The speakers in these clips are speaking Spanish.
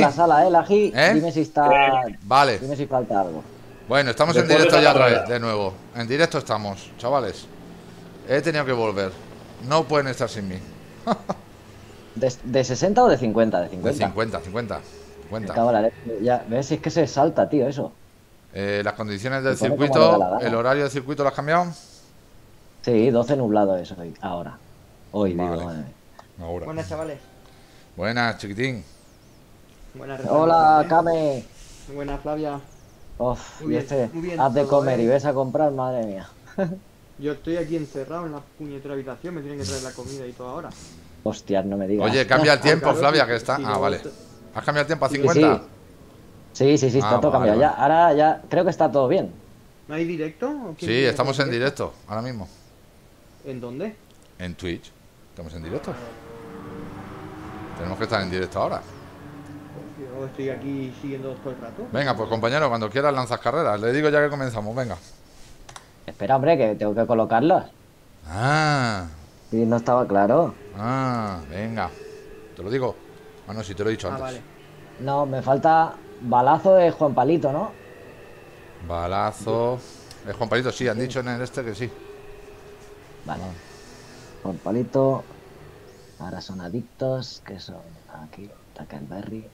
la sala, Laji. Dime si está. Vale. Dime si falta algo. Bueno, estamos en directo ya otra vez, de nuevo. En directo estamos, chavales. He tenido que volver. No pueden estar sin mí. ¿De 60 o de 50? De 50. De 50, 50. Me cago en la leche. Ya, ves si es que se salta, tío, eso. Las condiciones del Se pone como le da la circuito, gana. el horario del circuito lo has cambiado. Sí, 12 nublado eso hoy, ahora. Hoy Vale. digo, madre mía. Ahora. Buenas, chavales. Buenas, chiquitín. Buenas, Hola, Rafael. Kame. Buenas, Flavia. Uf, Muy y bien, muy bien haz de todo, comer y ves a comprar, madre mía. Yo estoy aquí encerrado en la puñetera habitación, me tienen que traer la comida y todo ahora. Hostias, no me digas. Oye, cambia el tiempo, Claro, Flavia, sí, que está. sí, Ah, no, vale. ¿Has cambiado el tiempo a Sí, 50? sí, está todo vale, cambiado. vale. Ya, ahora ya creo que está todo bien. ¿No hay directo? ¿O quién Sí, tiene estamos en directo? directo, ahora mismo. ¿En dónde? En Twitch. Estamos en directo. Tenemos que estar en directo ahora. Yo estoy aquí siguiendo todo el rato. Venga, pues compañero, cuando quieras lanzas carreras. Le digo ya que comenzamos, venga. Espera, hombre, que tengo que colocarlos. Ah, Sí, no estaba claro. venga. Te lo digo. Ah, no, si te lo he dicho Ah, antes. vale. No, me falta balazo de Juan Palito, ¿no? Balazo. Juan Palito, sí, han dicho en el este que sí. Vale. Juan Palito. Ahora son adictos, que son aquí, Tackleberry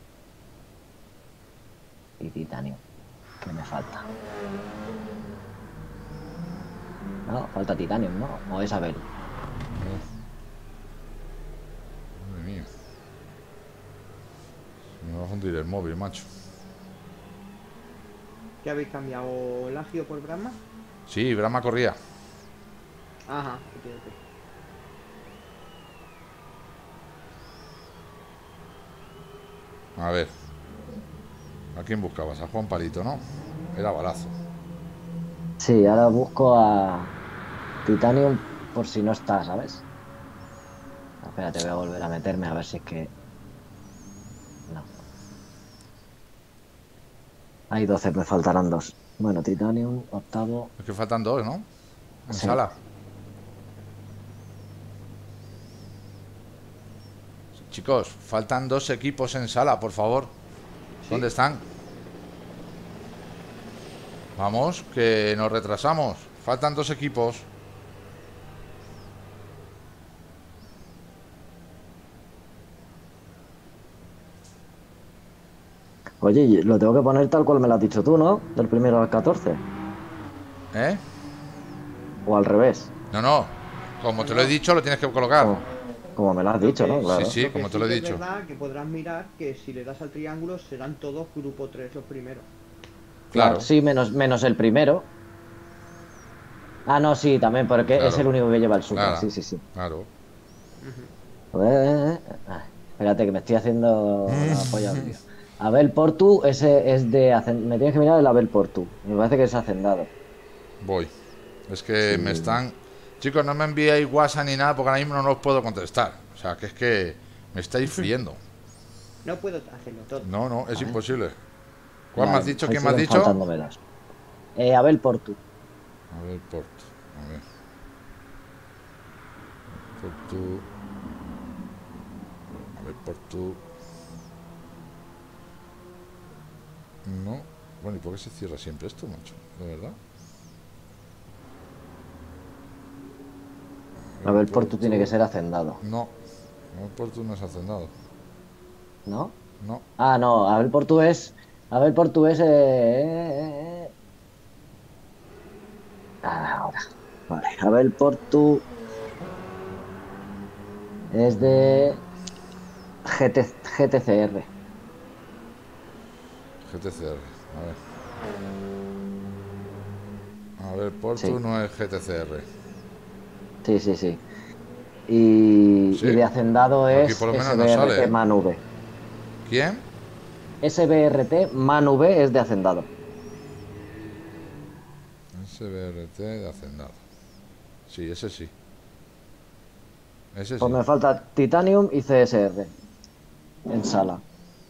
y Titanio. ¿Qué me falta? No, falta Titanium, ¿no? O es Abel. Madre mía. Me va a fundir el móvil, macho. ¿Qué habéis cambiado? ¿Lagio por Brahma? Sí, Brahma corría. Ajá, ok, ok. A ver. ¿A quién buscabas? A Juan Palito, ¿no? Era balazo. Sí, ahora busco a Titanium por si no está, ¿sabes? Espérate, voy a volver a meterme a ver si es que... No. Hay 12, me faltarán 2. Bueno, Titanium, octavo. Es que faltan dos, ¿no? En Sí. sala. Chicos, faltan 2 equipos en sala, por favor. ¿Dónde están? Vamos, que nos retrasamos. Faltan 2 equipos. Oye, y lo tengo que poner tal cual me lo has dicho tú, ¿no? Del primero al 14. ¿Eh? O al revés. No, no. Como te lo he dicho, lo tienes que colocar. Como me lo has dicho, ¿no? Claro. Sí, como te lo he dicho. Es verdad que podrás mirar que si le das al triángulo serán todos grupo 3 los primeros. Claro. Sí, menos el primero. Ah, no, sí, también, porque Claro. es el único que lleva el super. Claro. Sí. Claro. Espérate, que me estoy haciendo la polla al lío. Abel Portu, ese es de... Me tienes que mirar el Abel Portu. Me parece que es hacendado. Voy. Es que me están... Chicos, no me enviéis WhatsApp ni nada porque ahora mismo no os puedo contestar. O sea, que es que me estáis friendo. No puedo hacerlo todo. No, es imposible. ¿Cuál Vale, me has dicho? ahí ¿Quién me has siguen dicho? faltándome dos. Abel Portu. A ver, Porto. A ver. Porto. A ver, Porto. No. Bueno, ¿y por qué se cierra siempre esto, macho? ¿De verdad? Abel Portu tiene que ser hacendado, No. Abel Porto no es hacendado. ¿no? No. Ah, no, Abel Portu es... Abel Portu es... Ahora. Vale, Abel Portu es de GTCR. GTCR. A ver. A ver, Porto Sí. no es GTCR. Sí. Y Sí. de hacendado Aquí es por lo menos no SBRT sale, ¿eh? MAN-V. ¿Quién? SBRT MAN-V es de hacendado. SBRT de hacendado. Sí, ese sí. Ese Pues sí. me falta Titanium y CSR en sala.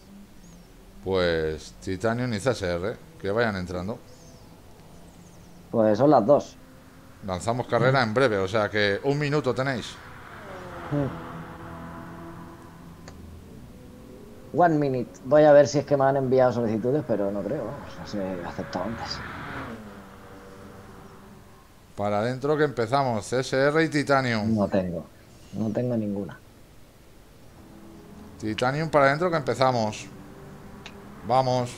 Pues Titanium y CSR, que vayan entrando. Pues son las dos. Lanzamos carrera en breve, o sea que 1 minuto tenéis. One minute. Voy a ver si es que me han enviado solicitudes, pero no creo. Vamos, no sé, he aceptado antes. Para adentro que empezamos. CSR y Titanium. No tengo. No tengo ninguna. Titanium para adentro que empezamos. Vamos.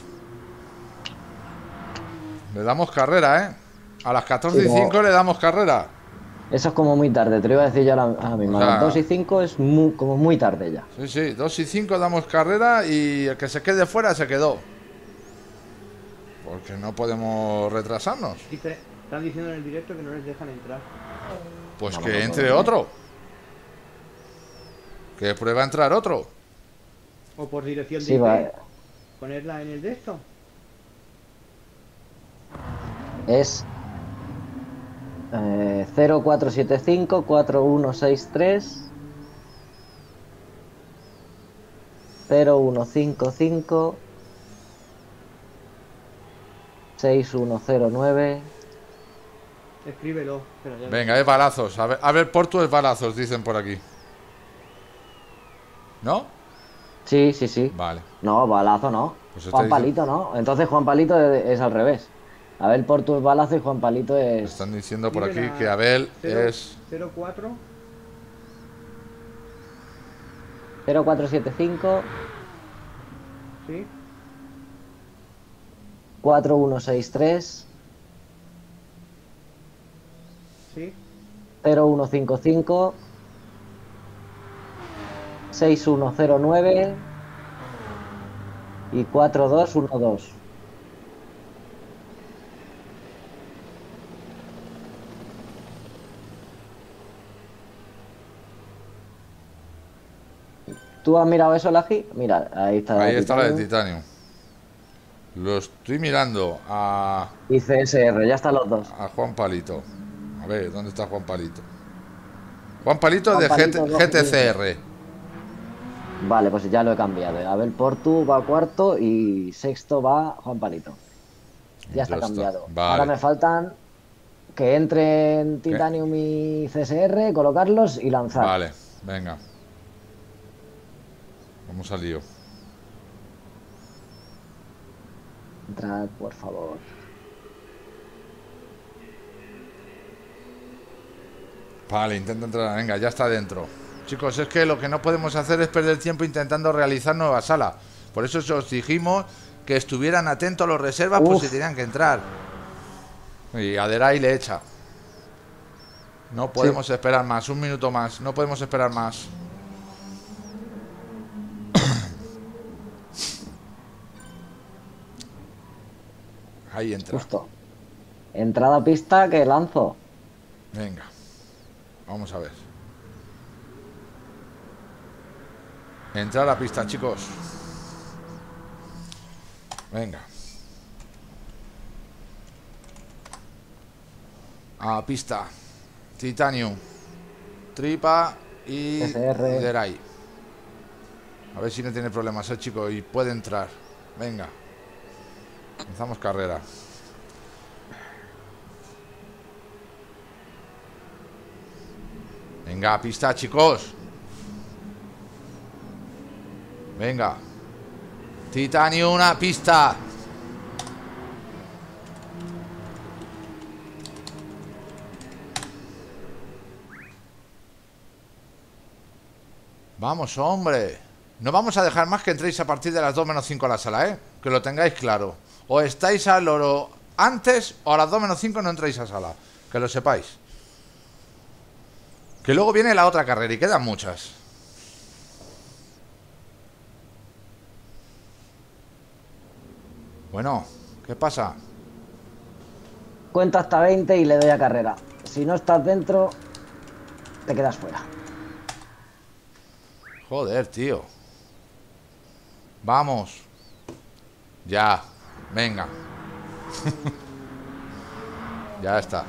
Le damos carrera, ¿eh? A las 14 Sí, y 5 le damos carrera. eso es como muy tarde. Te lo iba a decir yo ahora mismo. O A las sea, 2 y 5 es como muy tarde ya. sí, sí. 2 y 5 damos carrera y el que se quede fuera se quedó. Porque no podemos retrasarnos. Están diciendo en el directo que no les dejan entrar. Pues No, que no, no, entre no. otro. Que prueba a entrar otro. O por dirección de Sí, IP. va. Ponerla en el de esto. Es 0475 4163 0155 6109. Escríbelo. Espera, ya Venga, es balazos. A ver, Portu es balazos, dicen por aquí. ¿No? Sí, sí, sí. Vale. No, balazo no. Pues está Juan diciendo- Palito no. Entonces Juan Palito es al revés. Abel Portu es balazo y Juan Palito es Están diciendo por aquí Escriben a que Abel 0, es... 04. 0475 Sí. 4163 Sí. 0155 6109 y 4212. ¿Tú has mirado eso, Laji? Mira, ahí está. Ahí está la de Titanium Titanium. Lo estoy mirando y CSR, ya están los dos. a Juan Palito. A ver, ¿dónde está Juan Palito? Juan Palito Juan de Palito, 12, 15. GTCR. Vale, pues ya lo he cambiado. Abel Portu va cuarto y sexto va Juan Palito. Ya está cambiado. Vale. Ahora me faltan que entren ¿Qué? Titanium y CSR, colocarlos y lanzar. Vale, venga. Vamos al lío. Entrad, por favor. Vale, intenta entrar. Venga, ya está dentro. Chicos, es que lo que no podemos hacer es perder tiempo intentando realizar nueva sala. Por eso os dijimos que estuvieran atentos a los reservas por Uf. si tenían que entrar. Y Aderay le echa. No podemos esperar más, un minuto más. No podemos esperar más. Ahí entra. Justo. Entrada a pista que lanzo. Venga. Vamos a ver. Entrar a la pista, chicos. Venga. A pista. Titanium. Tripa y CSR. Deray. A ver si no tiene problemas, chico. Y puede entrar. Venga. Empezamos carrera. Venga, a pista, chicos. Venga. Titanium, una pista. Vamos, hombre. No vamos a dejar más que entréis a partir de las 2 menos 5 a la sala, ¿eh? Que lo tengáis claro. O estáis al oro antes o a las 2 menos 5 no entráis a sala. Que lo sepáis. Que luego viene la otra carrera y quedan muchas. Bueno, ¿qué pasa? Cuenta hasta 20 y le doy a carrera. Si no estás dentro, te quedas fuera. Joder, tío. Vamos. Ya. Venga. Ya está.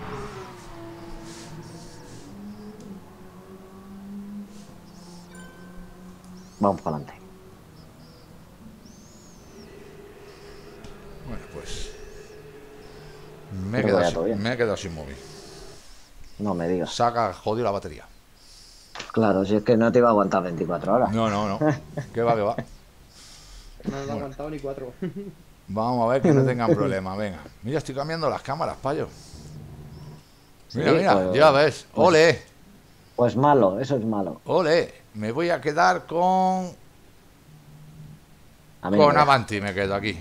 Vamos para adelante. Bueno, pues. Me he Creo que quedado, vaya todo bien. me he quedado sin móvil. No me digas. Saca, jodido la batería. Claro, si es que no te iba a aguantar 24 horas. No, no, no. ¿Qué va, qué va? No han aguantado ni 4. Vamos a ver que no tengan problema, venga. Mira, estoy cambiando las cámaras, payo. Mira, Sí, mira, pues- ya ves. Ole, Pues malo, eso es malo. ole. Me voy a quedar con A mí no me deja. Avanti, me quedo aquí,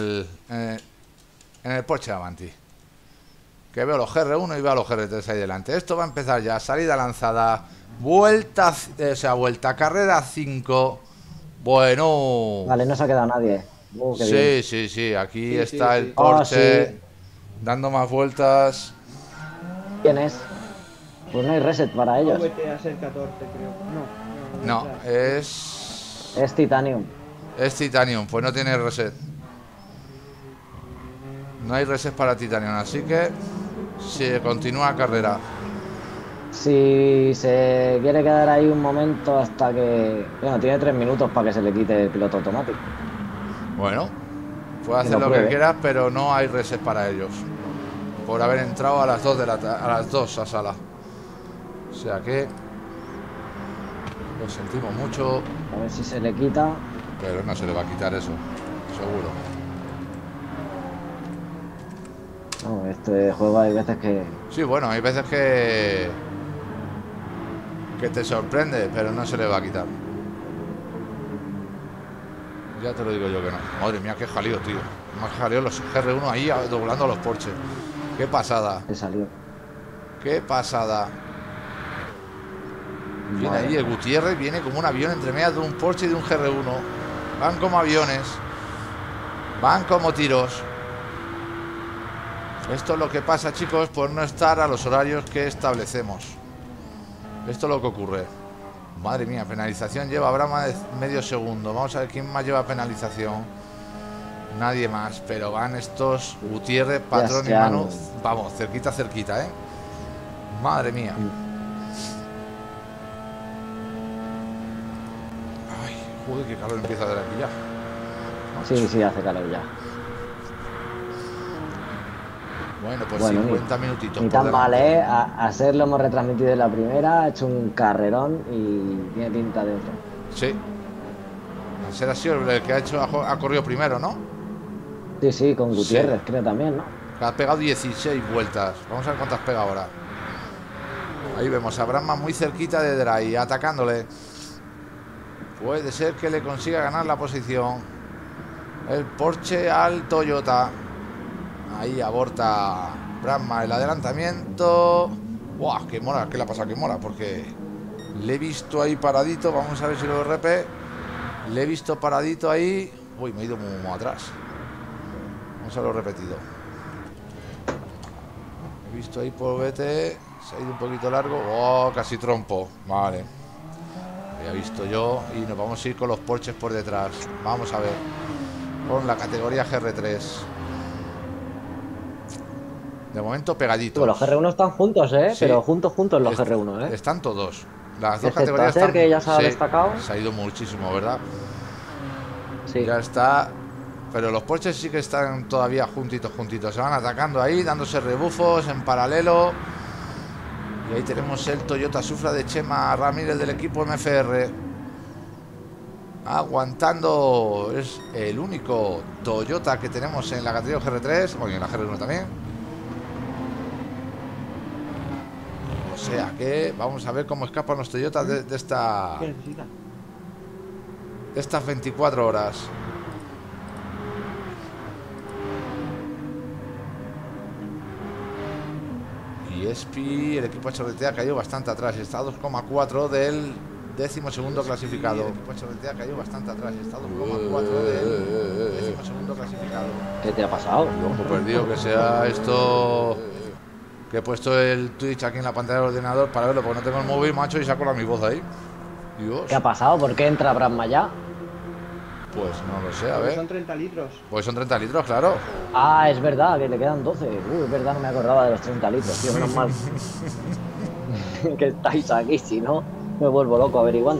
en el Porsche Avanti. Que veo los GR1 y veo los GR3 ahí delante. Esto va a empezar ya, salida lanzada, vuelta, vuelta, carrera 5. Bueno. Vale, no se ha quedado nadie. Qué bien. Sí, aquí Sí, está sí, el sí. Porsche Sí. dando más vueltas. ¿Quién es? Pues no hay reset para ellos. VT a ser 14, creo. No, o sea, Es Titanium. es Titanium, pues no tiene reset. No hay reset para Titanium, así que se continúa carrera. Si se quiere quedar ahí un momento hasta que... Bueno, tiene 3 minutos para que se le quite el piloto automático. Bueno, puede hacer lo lo que pruebe. quiera, pero no hay reset para ellos. Por haber entrado a las 2 a las 2 a sala. O sea que lo sentimos mucho, A ver si se le quita. pero no se le va a quitar eso, seguro. No, este juego hay veces que... Sí, bueno, hay veces que te sorprende, pero no se le va a quitar. Ya te lo digo yo que no. Madre mía, qué jaleo, tío. Más jaleo los GR1 ahí doblando los Porsche. Qué pasada, le salió. qué pasada. Viene Madre ahí el mía. Gutiérrez, viene como un avión entre medias de un Porsche y de un GR1. Van como aviones, van como tiros. Esto es lo que pasa, chicos, por no estar a los horarios que establecemos. Esto es lo que ocurre. Madre mía, penalización lleva Brahma de medio segundo. Vamos a ver quién más lleva penalización. Nadie más, pero van estos Gutiérrez, Patrón y se han- Manu. Vamos, cerquita, cerquita, ¿eh? Madre mía. Ay, joder, qué calor empieza a dar aquí ya. Sí, hace calor ya. Bueno, pues Bueno, 50 minutitos. Ni por tan mal, delante. ¿eh? A Ser lo hemos retransmitido en la primera, ha hecho un carrerón y tiene pinta de otro. Sí. A ser así el que ha corrido primero, ¿no? Sí, con Gutiérrez, creo también, ¿no? Que ha pegado 16 vueltas. Vamos a ver cuántas pega ahora. Ahí vemos a Brahma muy cerquita de Dry, atacándole. Puede ser que le consiga ganar la posición. El Porsche al Toyota. Ahí aborta Brahma el adelantamiento. ¡Buah! ¡Qué mora! ¿Qué le ha pasado? ¡Qué mora! Porque le he visto ahí paradito. Vamos a ver si lo repite. Le he visto paradito ahí. Uy, me he ido muy atrás. Vamos a verlo repetido. He visto ahí por VT. Se ha ido un poquito largo. ¡Oh! Casi trompo. Vale. Había visto yo. Y nos vamos a ir con los Porsches por detrás. Vamos a ver. Con la categoría GR3. De momento pegaditos. Los GR1 están juntos, ¿eh? Sí. Pero juntos los GR1, ¿eh? Están todos. Las dos Excepto categorías Acer, están. que ya se ha Sí, destacado. se ha ido muchísimo, ¿verdad? Sí. Ya está. Pero los Porsches sí que están todavía juntitos. Se van atacando ahí, dándose rebufos en paralelo. Y ahí tenemos el Toyota Supra de Chema Ramírez del equipo MFR. Aguantando. Es el único Toyota que tenemos en la categoría GR3. O en la GR1 también. O sea que vamos a ver cómo escapan los Toyotas de ¿Qué necesita? estas 24 horas. Y Espi, el equipo HRT ha caído bastante atrás. Está a 2,4 del 12º clasificado. El equipo HRT ha caído bastante atrás. Está a 2,4 del 12º clasificado. ¿Qué te ha pasado? Ojo perdido, que sea esto. Que he puesto el Twitch aquí en la pantalla del ordenador para verlo, porque no tengo el móvil, macho, y saco mi voz ahí. Dios. ¿Qué ha pasado? ¿Por qué entra Brahma ya? Pues no lo sé, a Porque ver. son 30 litros. Pues son 30 litros, claro. Ah, es verdad, que le quedan 12. Es verdad, no me acordaba de los 30 litros, tío, menos mal. Que estáis aquí, si no, me vuelvo loco averiguando.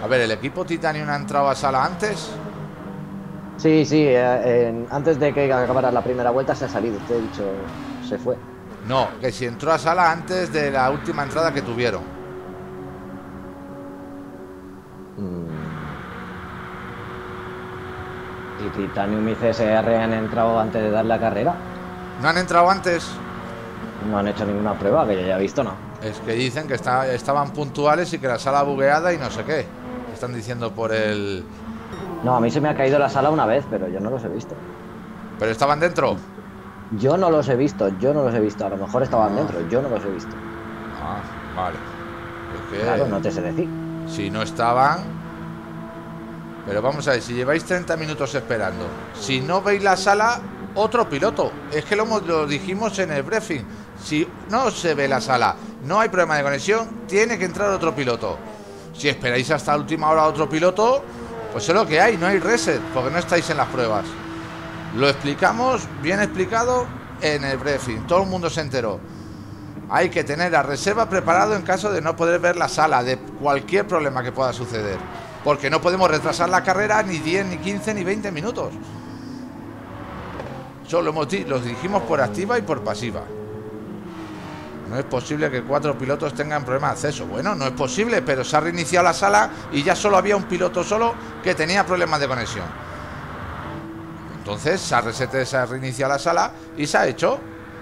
ver, ¿el equipo Titanium ha entrado a sala antes? Sí, sí, antes de que acabara la primera vuelta se ha salido, te he dicho, se fue. No, que si entró a sala antes de la última entrada que tuvieron. ¿Y Titanium y CSR han entrado antes de dar la carrera? ¿No han entrado antes? No han hecho ninguna prueba, que yo haya visto, no. Es que dicen que estaban puntuales y que la sala bugueada y no sé qué. Están diciendo por el... No, a mí se me ha caído la sala una vez, pero yo no los he visto. ¿Pero estaban dentro? Yo no los he visto, yo no los he visto. A lo mejor estaban dentro, yo no los he visto. Ah, vale. Es que Claro, no te sé decir. si no estaban... Pero vamos a ver, si lleváis 30 minutos esperando, si no veis la sala, otro piloto. Es que lo dijimos en el briefing. Si no se ve la sala, no hay problema de conexión, tiene que entrar otro piloto. Si esperáis hasta la última hora otro piloto, pues es lo que hay, no hay reset, porque no estáis en las pruebas. Lo explicamos, bien explicado, en el briefing. Todo el mundo se enteró. Hay que tener la reserva preparado en caso de no poder ver la sala, de cualquier problema que pueda suceder. Porque no podemos retrasar la carrera ni 10, ni 15, ni 20 minutos. Eso lo dijimos por activa y por pasiva. No es posible que 4 pilotos tengan problemas de acceso. Bueno, no es posible, pero se ha reiniciado la sala y ya solo había un piloto solo que tenía problemas de conexión. Entonces se ha reiniciado la sala y se ha hecho.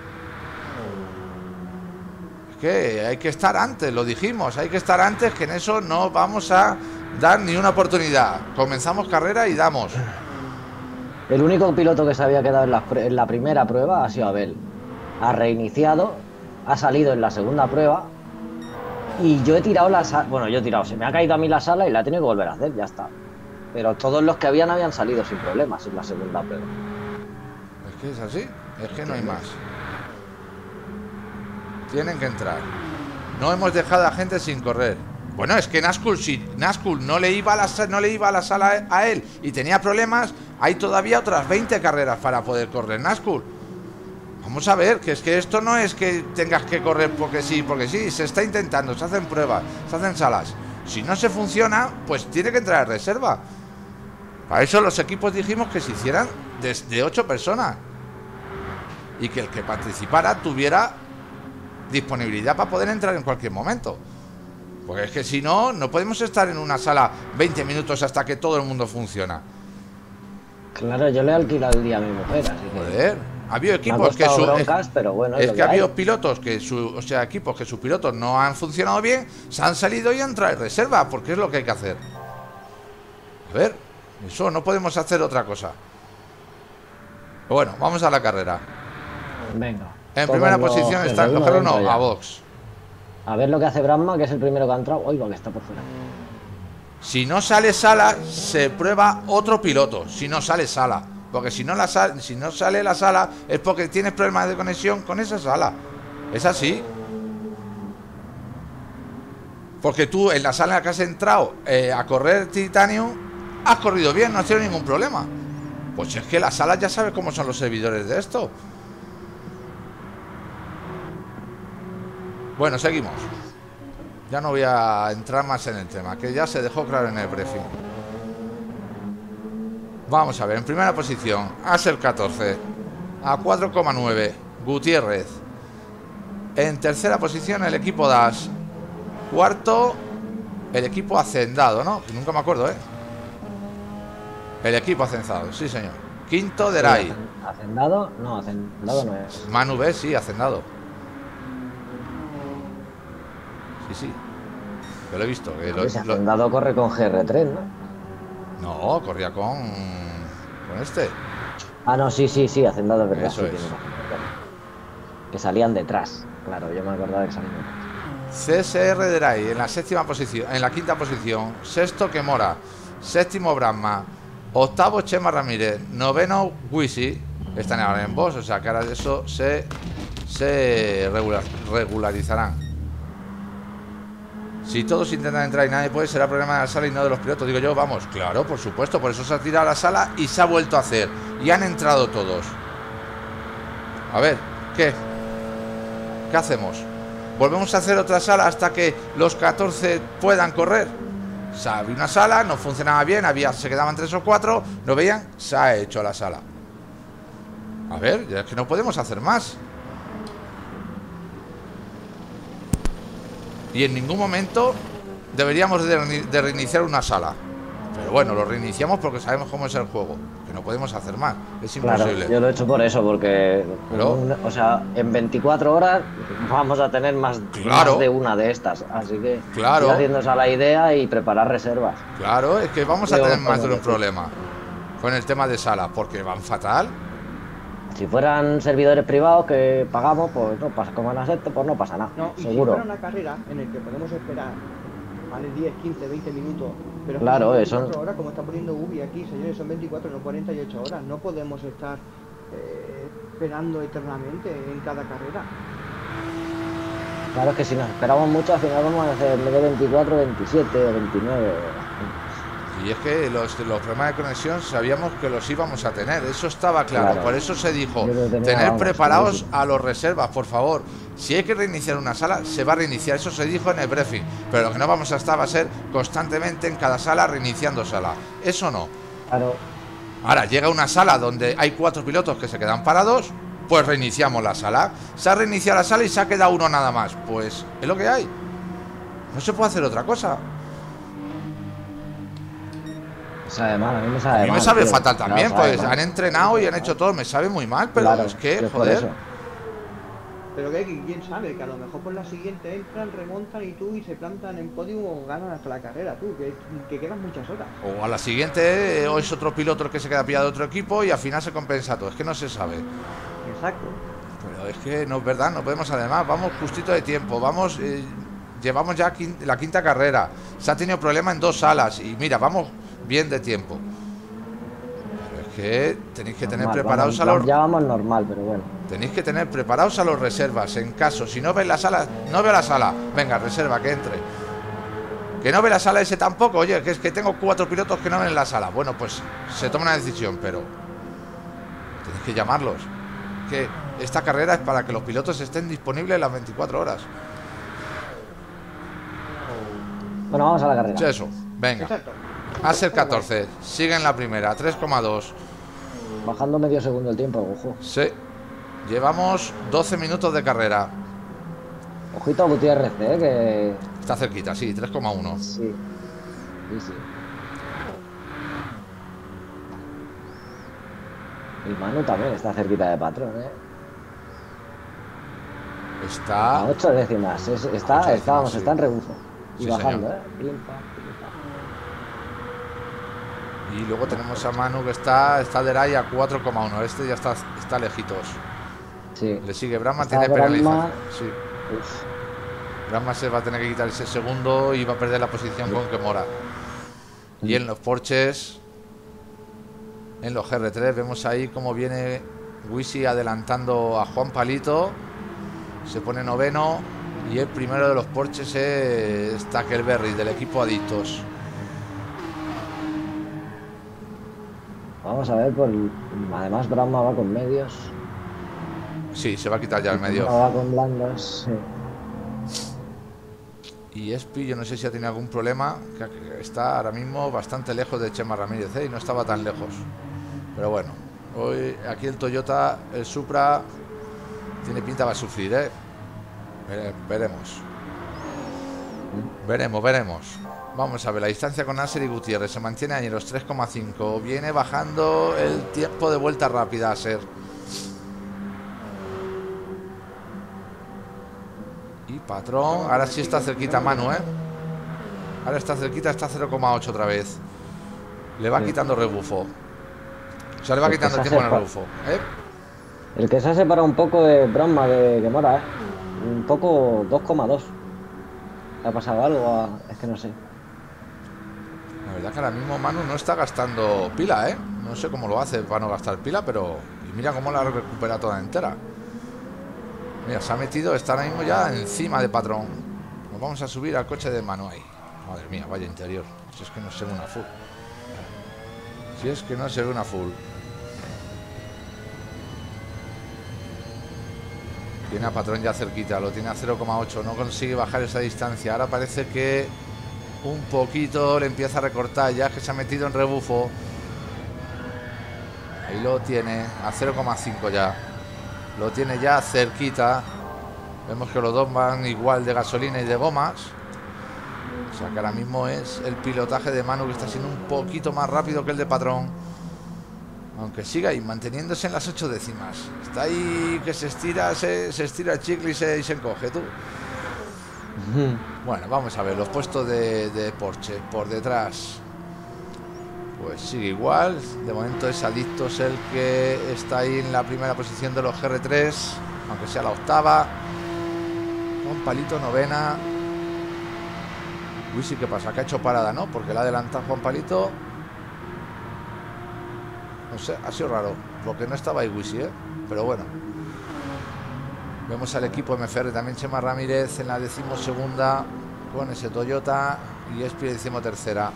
Es que hay que estar antes, lo dijimos, hay que estar antes, que en eso no vamos a dar ni una oportunidad. Comenzamos carrera y damos. El único piloto que se había quedado en la primera prueba ha sido Abel. Ha reiniciado, ha salido en la segunda prueba y yo he tirado la sala. Bueno, yo he tirado, se me ha caído a mí la sala y la he tenido que volver a hacer, ya está. Pero todos los que habían salido sin problemas en la segunda prueba. Es que es así, es que no hay más. Tienen que entrar. No hemos dejado a gente sin correr. Bueno, es que Nazgul, si Nazgul no le iba a la sala a él y tenía problemas, hay todavía otras 20 carreras para poder correr Nazgul. Vamos a ver, que es que esto no es que tengas que correr porque sí, se está intentando, se hacen pruebas, se hacen salas. Si no se funciona, pues tiene que entrar a reserva. Para eso los equipos dijimos que se hicieran de 8 personas y que el que participara tuviera disponibilidad para poder entrar en cualquier momento. Porque es que si no, no podemos estar en una sala 20 minutos hasta que todo el mundo funciona. Claro, yo le he alquilado el día a mi mujer, así que... Joder, ha habido equipos que broncas, pero bueno, es que ha habido pilotos que equipos que sus pilotos no han funcionado bien, se han salido y han traído reserva, porque es lo que hay que hacer. A ver, eso no podemos hacer otra cosa. Pero bueno, vamos a la carrera. Venga. En primera posición está el cogero, no, a box. A ver lo que hace Brahma, que es el primero que ha entrado. Oiga, que está por fuera. Si no sale sala, se prueba otro piloto. Si no sale sala, porque si no sale la sala es porque tienes problemas de conexión con esa sala. Es así. Porque tú en la sala en la que has entrado a correr Titanium, has corrido bien, no has tenido ningún problema. Pues es que las salas ya sabes cómo son los servidores de esto. Bueno, seguimos. Ya no voy a entrar más en el tema, que ya se dejó claro en el briefing. Vamos a ver, en primera posición, Asel 14, a 4,9, Gutiérrez. En tercera posición, el equipo DAS. Cuarto, el equipo Hacendado, ¿no? Nunca me acuerdo, ¿eh? El equipo Hacendado, sí, señor. Quinto, Deray. ¿Hacendado? No, Hacendado no es. Manu B, sí, Hacendado. Sí, yo lo he visto. Hacendado corre con GR3, ¿no? No, corría con este. Ah, no, sí, Hacendado es verdad. Eso es. Que salían detrás. Claro, yo me acordaba que salían detrás. CSR Deray en la séptima posición, en la quinta posición. Sexto, Kemora. Séptimo, Brahma. Octavo, Chema Ramírez. Noveno, Wisi. Están ahora en boss, o sea que ahora de eso se regularizarán. Si todos intentan entrar y nadie puede, será problema de la sala y no de los pilotos. Digo yo, vamos, claro, por supuesto. Por eso se ha tirado a la sala y se ha vuelto a hacer. Y han entrado todos. A ver, ¿qué hacemos? ¿Volvemos a hacer otra sala hasta que los 14 puedan correr? O sea, había una sala, no funcionaba bien, se quedaban 3 o 4, no veían, se ha hecho la sala. A ver, ya es que no podemos hacer más. Y en ningún momento deberíamos de reiniciar una sala. Pero bueno, lo reiniciamos porque sabemos cómo es el juego. Que no podemos hacer más, es imposible. Claro, yo lo he hecho por eso, porque Claro. o sea, en 24 horas vamos a tener más de una de estas. Así que Claro. ir haciendo esa la idea y preparar reservas. Claro, es que vamos a Yo, tener más de como un decir. problema con el tema de salas, porque van fatal. Si fueran servidores privados que pagamos, pues no pasa, como en Assetto, pues no pasa nada. No, y si seguro. fuera una carrera en el que podemos esperar, vale, 10, 15, 20 minutos, pero Claro, son eso. 24 horas, como está poniendo Ubi aquí, señores, son 24, no 48 horas. No podemos estar esperando eternamente en cada carrera. Claro, es que si nos esperamos mucho, al final vamos a hacer en vez de 24, 27 o 29. Y es que los problemas de conexión sabíamos que los íbamos a tener, eso estaba claro. Claro. Por eso se dijo, Yo lo tenía, tener vamos, preparados clarísimo. a los reservas, por favor. Si hay que reiniciar una sala, se va a reiniciar, eso se dijo en el briefing. Pero lo que no vamos a estar va a ser constantemente en cada sala reiniciando sala. Eso no. Claro, Ahora llega una sala donde hay 4 pilotos que se quedan parados, pues reiniciamos la sala. Se ha reiniciado la sala y se ha quedado uno nada más. Pues es lo que hay. No se puede hacer otra cosa. sabe mal, a mí me sabe A mí me mal, sabe tío. fatal también, Claro, sabe pues mal. han entrenado y han hecho todo, me sabe muy mal, pero Claro, es que, por joder, eso. Pero que quién sabe, que a lo mejor por la siguiente entran, remontan y tú y se plantan en podio o ganan hasta la carrera, tú, que quedan muchas horas. o a la siguiente o es otro piloto el que se queda pillado de otro equipo y al final se compensa todo, es que no se sabe. Exacto. Pero es que no es verdad, no podemos, además, vamos justito de tiempo, vamos, llevamos ya la quinta carrera, se ha tenido problema en 2 salas y mira, vamos bien de tiempo. Pero es que tenéis que tener Normal, preparados vamos, a los... ya vamos normal, pero bueno. Tenéis que tener preparados a los reservas. En caso, si no veis la sala, no veo la sala. Venga, reserva, que entre. Que no ve la sala ese tampoco. Oye, que es que tengo 4 pilotos que no ven la sala. Bueno, pues se toma una decisión, pero tenéis que llamarlos. Que esta carrera es para que los pilotos estén disponibles las 24 horas. Bueno, vamos a la carrera. Sí, eso, venga. Exacto. A ser 14. Sigue en la primera, 3,2. Bajando medio segundo el tiempo, ojo. Sí. Llevamos 12 minutos de carrera. Ojito a Gutiérrez, que... Está cerquita, sí, 3,1. Sí. Sí, sí. Y Manu también está cerquita de patrón, Está... A 8 décimas. A 8 décimas, Estábamos, sí. está en rebufo. Y Sí, bajando, señor. Pim, pam, pim, pam. Y luego tenemos a Manu que está Deray a 4,1. Este ya está lejitos. Sí. Le sigue Brahma, Está tiene Brahma. penalización. Sí. Uf. Brahma se va a tener que quitar ese segundo y va a perder la posición con Kemora. Y en los Porsches, en los GR3, vemos ahí cómo viene Wisi adelantando a Juan Palito. Se pone noveno. Y el primero de los Porsches es Tackleberry, del equipo Adictos. Vamos a ver, además Brahma va con medios. Sí, se va a quitar ya el medio. Va con blandos, sí. Y Espi, yo no sé si ha tenido algún problema, que está ahora mismo bastante lejos de Chema Ramírez, y no estaba tan lejos. Pero bueno, hoy aquí el Toyota, el Supra, tiene pinta va a sufrir, ¿eh? Veremos. Veremos. Vamos a ver, la distancia con Nasser y Gutiérrez se mantiene ahí en los 3,5. Viene bajando el tiempo de vuelta rápida a ser. Y Patrón, ahora sí está cerquita Manu, ¿eh? Ahora está cerquita, está 0,8 otra vez. Le va quitando rebufo. O sea, le va quitando el tiempo en el rebufo, ¿eh? El que se ha separado un poco de Brahma de Kemora, ¿eh? Un poco 2,2. ¿Le ha pasado algo? Es que no sé. La verdad que ahora mismo Manu no está gastando pila, ¿eh? No sé cómo lo hace para no gastar pila, pero... Y mira cómo la recupera toda entera. Mira, se ha metido, está ahora mismo ya encima de Patrón. Nos vamos a subir al coche de Manu ahí. Madre mía, vaya interior. Si es que no se ve una full. Si es que no se ve una full. Tiene a Patrón ya cerquita, lo tiene a 0,8. No consigue bajar esa distancia. Ahora parece que un poquito, le empieza a recortar ya que se ha metido en rebufo. Ahí lo tiene a 0,5 ya. Lo tiene ya cerquita. Vemos que los dos van igual de gasolina y de gomas. O sea que ahora mismo es el pilotaje de Manu que está siendo un poquito más rápido que el de Patrón. Aunque siga ahí manteniéndose en las 8 décimas. Está ahí que se estira el chicle y se encoge, tú. Bueno, vamos a ver los puestos de Porsche. Por detrás pues sigue igual. De momento es Adictos el que está ahí en la primera posición de los GR3, aunque sea la octava. Juan Palito novena. Uy, sí, ¿qué pasa? Que ha hecho parada, ¿no? Porque la adelanta Juan Palito. No sé, ha sido raro, porque no estaba ahí Wisi, ¿eh? Pero bueno. Vemos al equipo MFR también, Chema Ramírez en la 12ª con ese Toyota y Espi 13ª.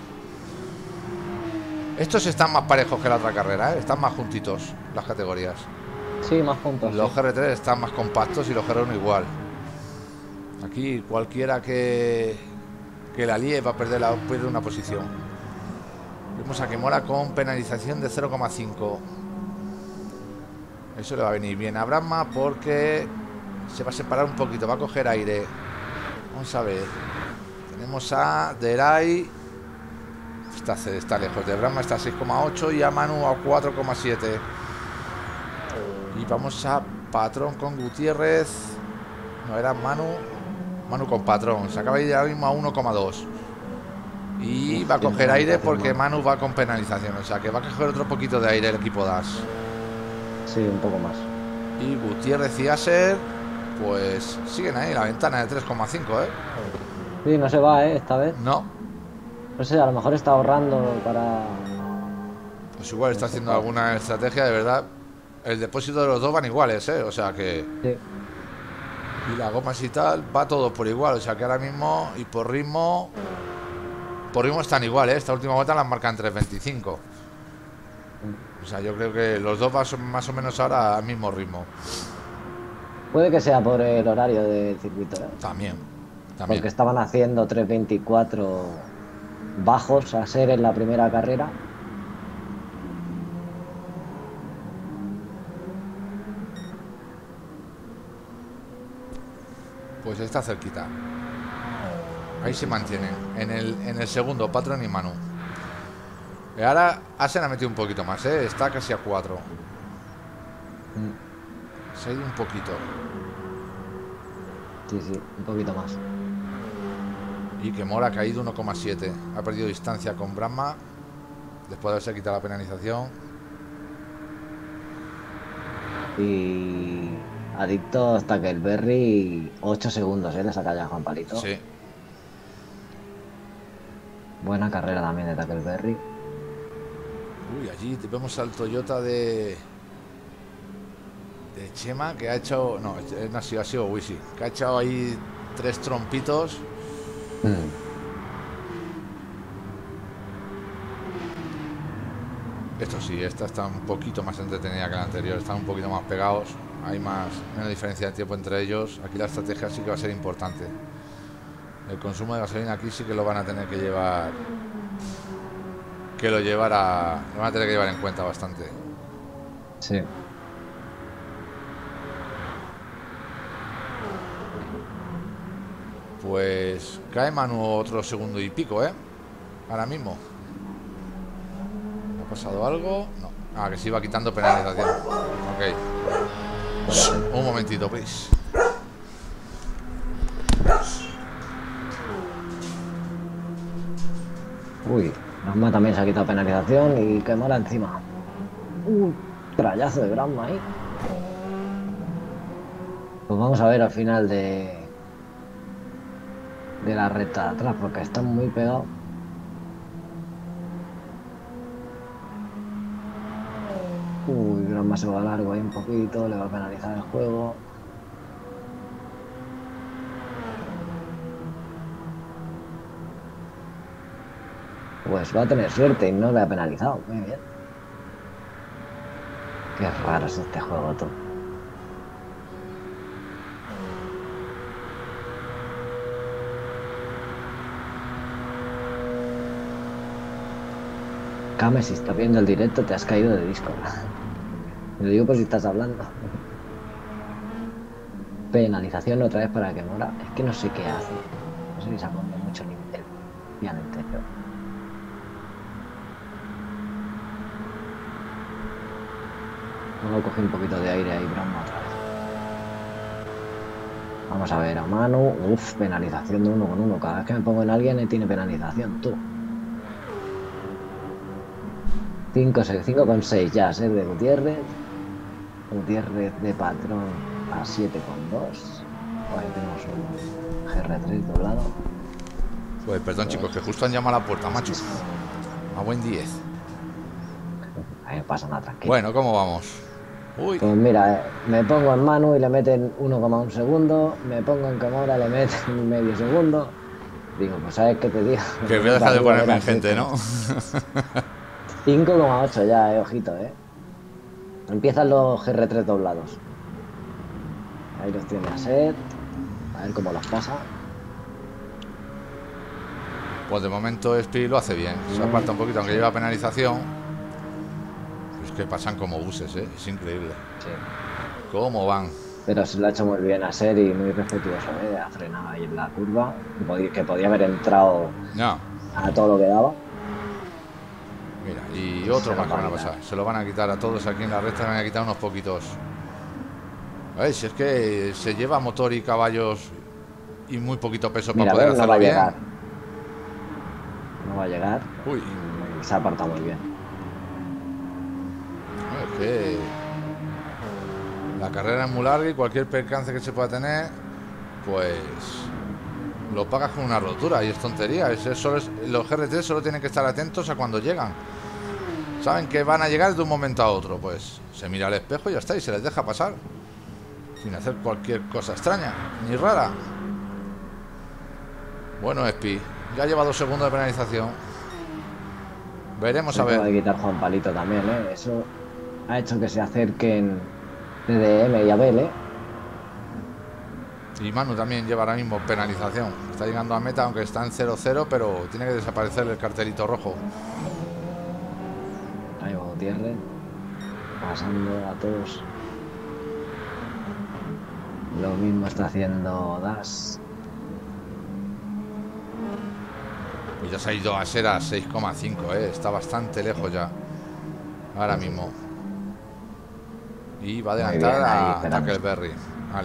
Estos están más parejos que la otra carrera, ¿eh? Están más juntitos las categorías. Sí, más juntos. Los sí. GR3 están más compactos y los GR1 igual. Aquí cualquiera que la líe va a perder una posición. Vemos a que Mora con penalización de 0,5. Eso le va a venir bien a Brahma porque se va a separar un poquito, va a coger aire. Vamos a ver. Tenemos a Deray. Está lejos de Brahma, está a 6,8 y a Manu a 4,7. Y vamos a Patrón con Gutiérrez. No, era Manu con Patrón. Se acaba de ir ahora mismo a 1,2. Y va a coger aire porque Manu va con penalización. O sea que va a coger otro poquito de aire el equipo DAS. Sí, un poco más. Y Gutiérrez y Aser pues siguen ahí, la ventana de 3,5, ¿eh? Sí, no se va, esta vez. No. No sé, a lo mejor está ahorrando para... Pues igual está haciendo alguna estrategia, de verdad. El depósito de los dos van iguales, ¿eh? O sea que... Sí. Y las gomas y tal, va todo por igual. O sea que ahora mismo, y por ritmo... Por ritmo están iguales, ¿eh? Esta última vuelta las marcan 3,25. O sea, yo creo que los dos van más o menos ahora al mismo ritmo. Puede que sea por el horario del circuito, ¿eh? También. Porque estaban haciendo 3,24 bajos a ser en la primera carrera. Pues está cerquita. Ahí se mantienen. En el segundo, Patrón y Manu. Y ahora Asen ha metido un poquito más, ¿eh? Está casi a 4. Se ha ido un poquito. Sí, un poquito más. Y que Mora ha caído 1,7. Ha perdido distancia con Brahma después de haberse quitado la penalización. Y Adicto hasta que el Berry 8 segundos, le saca ya a Juan Palito. Sí. Buena carrera también de Tackleberry. Uy, allí vemos al Toyota de Chema que ha hecho... No, ha sido Wisi. Que ha echado ahí 3 trompitos. Esto sí, esta está un poquito más entretenida que la anterior. Están un poquito más pegados. Hay menos diferencia de tiempo entre ellos. Aquí la estrategia sí que va a ser importante. El consumo de gasolina aquí sí que lo van a tener que llevar... lo van a tener que llevar en cuenta bastante. Sí. Pues cae Manu otro segundo y pico, ¿eh? Ahora mismo. ¿Ha pasado algo? No. Ah, que se iba quitando penalización. Ok. Un momentito, please. Uy, Brahma también se ha quitado penalización y que mola encima. Trayazo de Brahma ahí. Pues vamos a ver al final de la recta de atrás, porque están muy pegados. Uy, Brahma se va largo ahí un poquito, le va a penalizar el juego. Pues va a tener suerte y no le ha penalizado. Muy bien. Qué raro es este juego, tú. Kame, si estás viendo el directo, te has caído de Discord. Lo digo por si estás hablando. Penalización otra vez para que mora. Es que no sé qué hace. No sé si se ha comido mucho nivel. Bien entero. Luego cogí un poquito de aire ahí, broma otra vez. Vamos a ver a Manu. Uf, penalización de 1 con 1. Cada vez que me pongo en alguien tiene penalización, tú. 5 con 6 ya, ser de Gutiérrez. Gutiérrez de patrón a 7 con 2. Ahí tenemos un GR3 doblado. Pues perdón, chicos, que justo han llamado a la puerta, macho. A buen 10. Ahí no pasa nada, tranquilo. Bueno, ¿cómo vamos? Uy, Pues mira, me pongo en Manu y le meten 1,1 segundo. Me pongo en Camora, le meten medio segundo. Digo, pues ¿sabes qué te digo? que voy a dejar de ponerme en gente, ¿no? 5,8 ya, ojito, Empiezan los GR3 doblados. Ahí los tiene a set. A ver cómo los pasa. Pues de momento Speed lo hace bien. Se aparta un poquito, aunque lleva penalización. Es que pasan como buses, es increíble. Sí. ¿Cómo van? Pero se lo ha hecho muy bien a ser y muy respetuoso, Ha frenado ahí en la curva. Que podía haber entrado No. a todo lo que daba. Mira, y otro más que van a pasar. Se lo van a quitar a todos aquí en la recta, van a quitar unos poquitos. A si es que se lleva motor y caballos y muy poquito peso para poder hacerlo bien. No va a llegar. Uy. Se ha apartado muy bien. Es que la carrera es muy larga y cualquier percance que se pueda tener, pues lo pagas con una rotura y es tontería. Los GR3 solo tienen que estar atentos a cuando llegan. Saben que van a llegar de un momento a otro, pues se mira al espejo y ya está, y se les deja pasar sin hacer cualquier cosa extraña ni rara. Bueno, Espi, ya lleva 2 segundos de penalización. Veremos a ver. Acaba de quitar Juan Palito también, Eso ha hecho que se acerquen TDM y Abel, Y Manu también lleva ahora mismo penalización. Está llegando a meta, aunque está en 0-0, pero tiene que desaparecer el cartelito rojo. Ahí va Gutiérrez, pasando a todos. Lo mismo está haciendo Das. Y ya se ha ido a ser a 6,5, Está bastante lejos ya. Ahora mismo. Y va a adelantar a Tackleberry. Vale.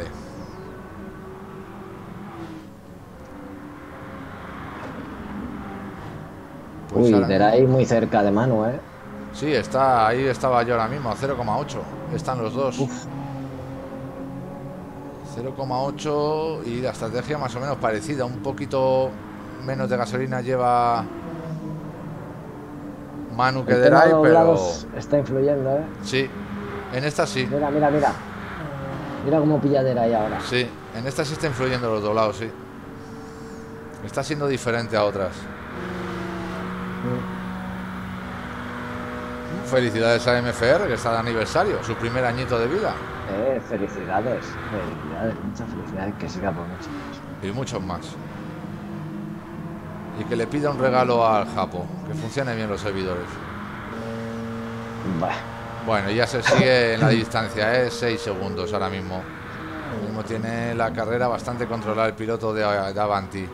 Pues uy, Deray muy cerca de Manu, Sí, está ahí, estaba yo ahora mismo, a 0,8. Están los dos. 0,8 y la estrategia más o menos parecida. Un poquito menos de gasolina lleva Manu que Deray, pero está influyendo, Sí, en esta sí. Mira. Mira cómo pilla Deray ahora. Sí, en esta sí está influyendo los doblados, sí. Está siendo diferente a otras. Felicidades a MFR, que está de aniversario, su primer añito de vida. Felicidades, muchas felicidades, que siga por muchos más. Y muchos más. Y que le pida un regalo al Japo, que funcione bien los servidores. Bueno, ya se sigue en la distancia, 6 segundos ahora mismo. Tiene la carrera bastante controlada el piloto de Avanti.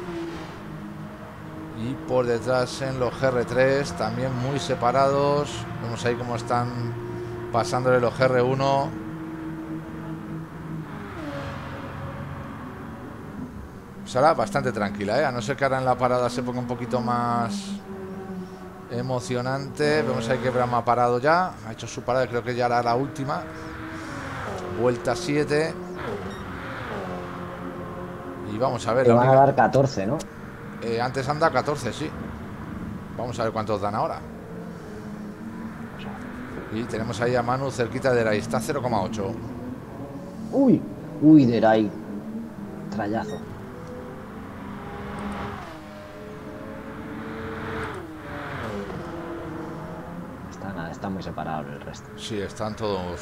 Y por detrás en los GR3 también muy separados. Vemos ahí cómo están pasándole los GR1. Será bastante tranquila, a no ser que ahora en la parada se ponga un poquito más emocionante. Vemos ahí que Brahma ha parado ya. Ha hecho su parada, creo que ya era la última. Vuelta 7. Y vamos a ver. Le van a dar 14, ¿no? Antes anda 14, sí. Vamos a ver cuántos dan ahora. Y tenemos ahí a Manu cerquita de Deray. Está 0,8. Uy, Deray. Trayazo. Está muy separado el resto. Sí, están todos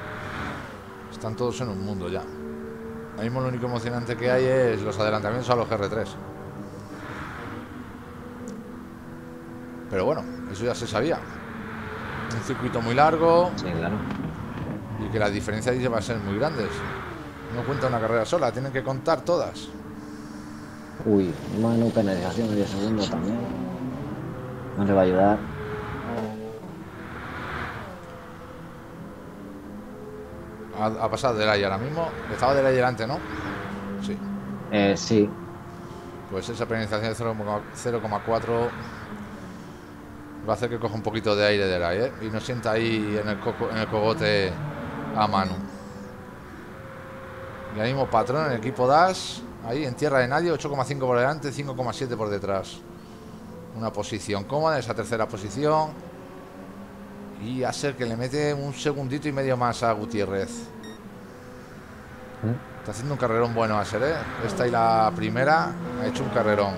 en un mundo ya. Ahora mismo lo único emocionante que hay es los adelantamientos a los GR3. Pero bueno, eso ya se sabía. Un circuito muy largo. Sí, claro. Y que las diferencias ahí van a ser muy grandes. No cuenta una carrera sola, tienen que contar todas. Uy, Manu, penalización medio segundo también. No le va a ayudar. Ha pasado Delay ahora mismo. Estaba Delay delante, ¿no? Sí. Sí. Pues esa penalización de 0,4 va a hacer que coja un poquito de aire Delay, ¿eh? Y no sienta ahí en el cogote a Manu. Y ahora mismo Patrón en el equipo Dash, ahí en tierra de nadie, 8,5 por delante, 5,7 por detrás. Una posición cómoda, esa tercera posición. Y Aser que le mete un segundito y medio más a Gutiérrez. Está haciendo un carrerón bueno Aser, ¿eh? Esta y la primera ha hecho un carrerón.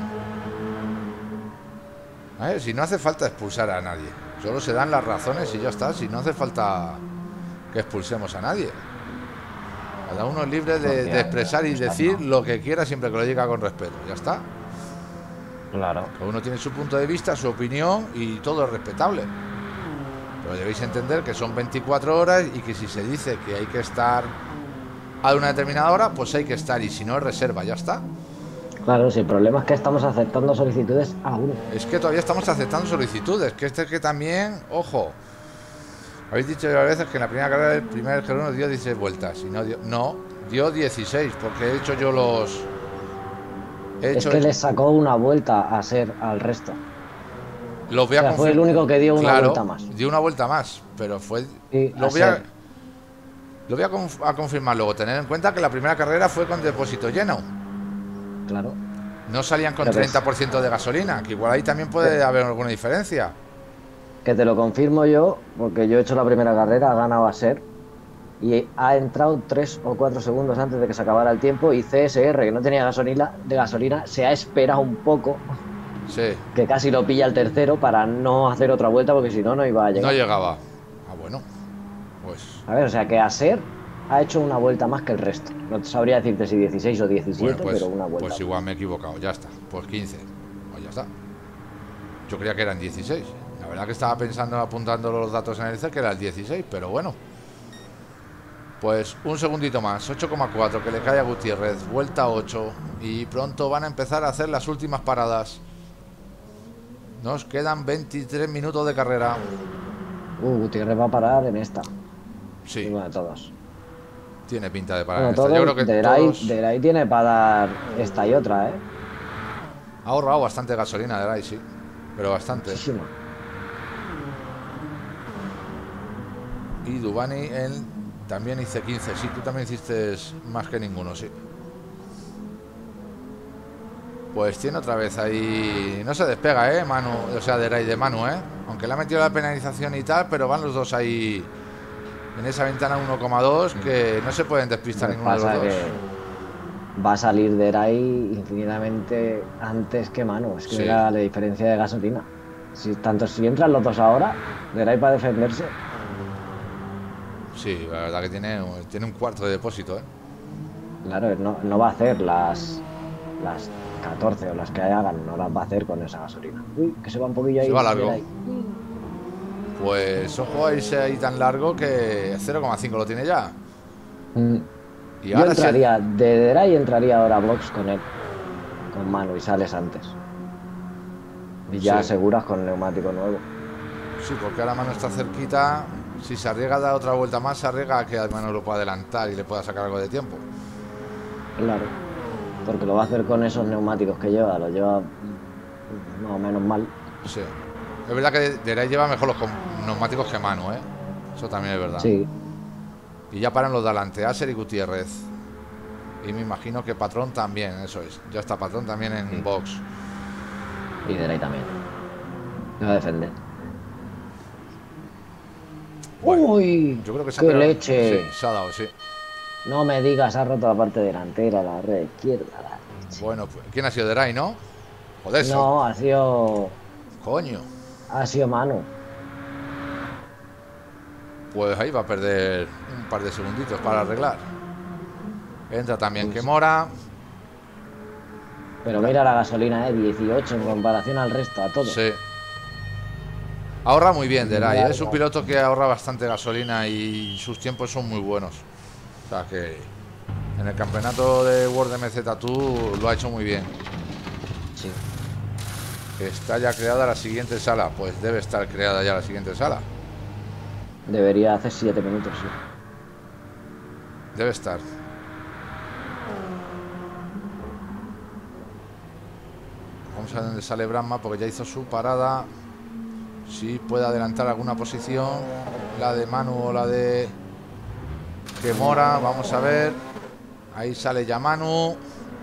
A ver, si no hace falta expulsar a nadie. Solo se dan las razones y ya está. Si no hace falta que expulsemos a nadie. Cada uno es libre de expresar y decir lo que quiera siempre que lo diga con respeto. Ya está. Claro. Cada uno tiene su punto de vista, su opinión y todo es respetable. Pero debéis entender que son 24 horas y que si se dice que hay que estar a una determinada hora, pues hay que estar. Y si no, es reserva. Ya está. Claro, si el problema es que estamos aceptando solicitudes a uno. Es que todavía estamos aceptando solicitudes. Que también, ojo. Habéis dicho varias veces que en la primera carrera el primer G1 dio 16 vueltas y dio 16 porque he hecho yo los... Es que le sacó una vuelta a Ser al resto. Los voy a fue el único que dio una claro, vuelta más. Dio una vuelta más, pero fue... Sí, lo voy a confirmar luego. Tener en cuenta que la primera carrera fue con depósito lleno. Claro. No salían con 30% de gasolina, que igual ahí también puede haber alguna diferencia. Que te lo confirmo yo, porque yo he hecho la primera carrera, ha ganado a Ser y ha entrado 3 o 4 segundos antes de que se acabara el tiempo y CSR, que no tenía gasolina, se ha esperado un poco, sí, que casi lo pilla el tercero para no hacer otra vuelta porque si no, no iba a llegar. No llegaba. Ah, bueno, pues... A ver, o sea que a Ser ha hecho una vuelta más que el resto. No te sabría decirte si 16 o 17, bueno, pues, pero una vuelta. Pues igual me he equivocado, ya está, pues 15, pues ya está. Yo creía que eran 16. La verdad que estaba pensando, apuntando los datos en el Excel, que era el 16, pero bueno. Pues un segundito más, 8,4 que le cae a Gutiérrez, vuelta 8. Y pronto van a empezar a hacer las últimas paradas. Nos quedan 23 minutos de carrera. Gutiérrez va a parar en esta. Sí. Uno de todos. Tiene pinta de parar Bueno, en esta. Yo creo que Delay tiene para dar esta y otra, ¿eh? Ha ahorrado bastante gasolina Delay, sí. Pero bastante. Muchísima. Y Dubani, él también hice 15. Sí, tú también hiciste más que ninguno, sí. Pues tiene otra vez ahí... No se despega, Manu. O sea, de Manu, aunque le ha metido la penalización y tal, pero van los dos ahí en esa ventana 1,2 que no se pueden despistar ninguno de los dos. Va a salir de Delay infinitamente antes que Manu. Es que mira la diferencia de gasolina. Si entran los dos ahora, Delay para defenderse. Sí, la verdad que tiene un cuarto de depósito, Claro, no va a hacer las 14 o las que hagan, no las va a hacer con esa gasolina. Uy, que se va un poquillo ahí. Se va largo. Pues ojo a irse ahí tan largo que 0,5 lo tiene ya. Y yo ahora entraría, de Delay entraría ahora Box con él, con Manu, y sales antes. Y ya aseguras con neumático nuevo. Sí, porque ahora Manu está cerquita. Si se arriesga a dar otra vuelta más, se arriesga a que Manu lo pueda adelantar y le pueda sacar algo de tiempo. Claro, porque lo va a hacer con esos neumáticos que lleva, lo lleva más o menos mal. Sí, es verdad que Delay lleva mejor los neumáticos que Manu, eso también es verdad. Sí. Y ya paran los de adelante, Aser y Gutiérrez. Y me imagino que Patrón también, eso es. Ya está Patrón también en box. Y Delay también. Se va a defender. Bueno, ¡uy! Yo creo que ¡Qué leche! Sí, se ha dado, sí. No me digas, ha roto la parte delantera, la red izquierda. La leche. Bueno, pues, ¿quién ha sido Delay, no? Joder, No, ha sido... Coño. Ha sido Manu. Pues ahí va a perder un par de segunditos para arreglar. Entra también que Mora. Pero mira la gasolina, 18 en comparación al resto, a todos. Sí. Ahorra muy bien Deray, es un piloto que ahorra bastante gasolina y sus tiempos son muy buenos. O sea que en el campeonato de World MZ2 lo ha hecho muy bien. Sí. ¿Está ya creada la siguiente sala? Pues debe estar creada ya la siguiente sala. Debería hacer 7 minutos, sí. Debe estar. Vamos a ver dónde sale Brahma, porque ya hizo su parada. Si puede adelantar alguna posición, la de Manu o la de Kemora, vamos a ver. Ahí sale ya Manu.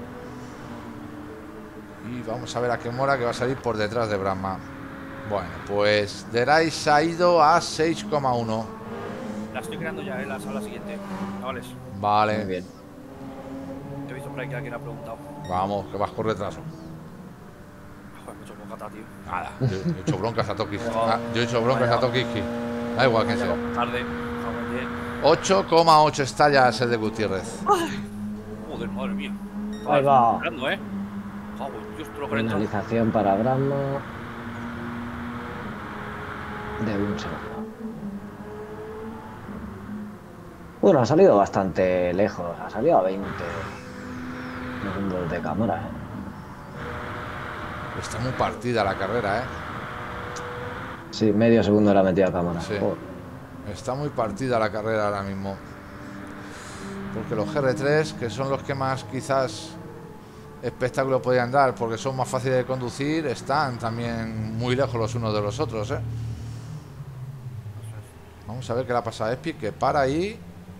Y vamos a ver a Kemora, que va a salir por detrás de Brahma. Bueno, pues Deray se ha ido a 6,1. La estoy creando ya, la sala siguiente. Chavales, Vale. Muy bien. he visto por ahí que alguien ha preguntado. Vamos, que vas con retraso. Joder, mucho bocata, tío. Nada, yo he hecho broncas a Toki. Yo he hecho broncas a Toki. Da igual quién sea. Tarde. 8,8 está ya el de Gutiérrez. Joder, madre mía. Ahí va. Esperando, Joder, Dios, te lo que entra. Penalización para Brahma. De un segundo. Bueno, ha salido bastante lejos. Ha salido a 20 segundos de cámara, Está muy partida la carrera, Sí, medio segundo le ha metido a cámara. Sí. Joder. Está muy partida la carrera ahora mismo. Porque los GR3, que son los que más quizás espectáculo podían dar, porque son más fáciles de conducir, están también muy lejos los unos de los otros, Vamos a ver qué le ha pasado a Espi, que para ahí.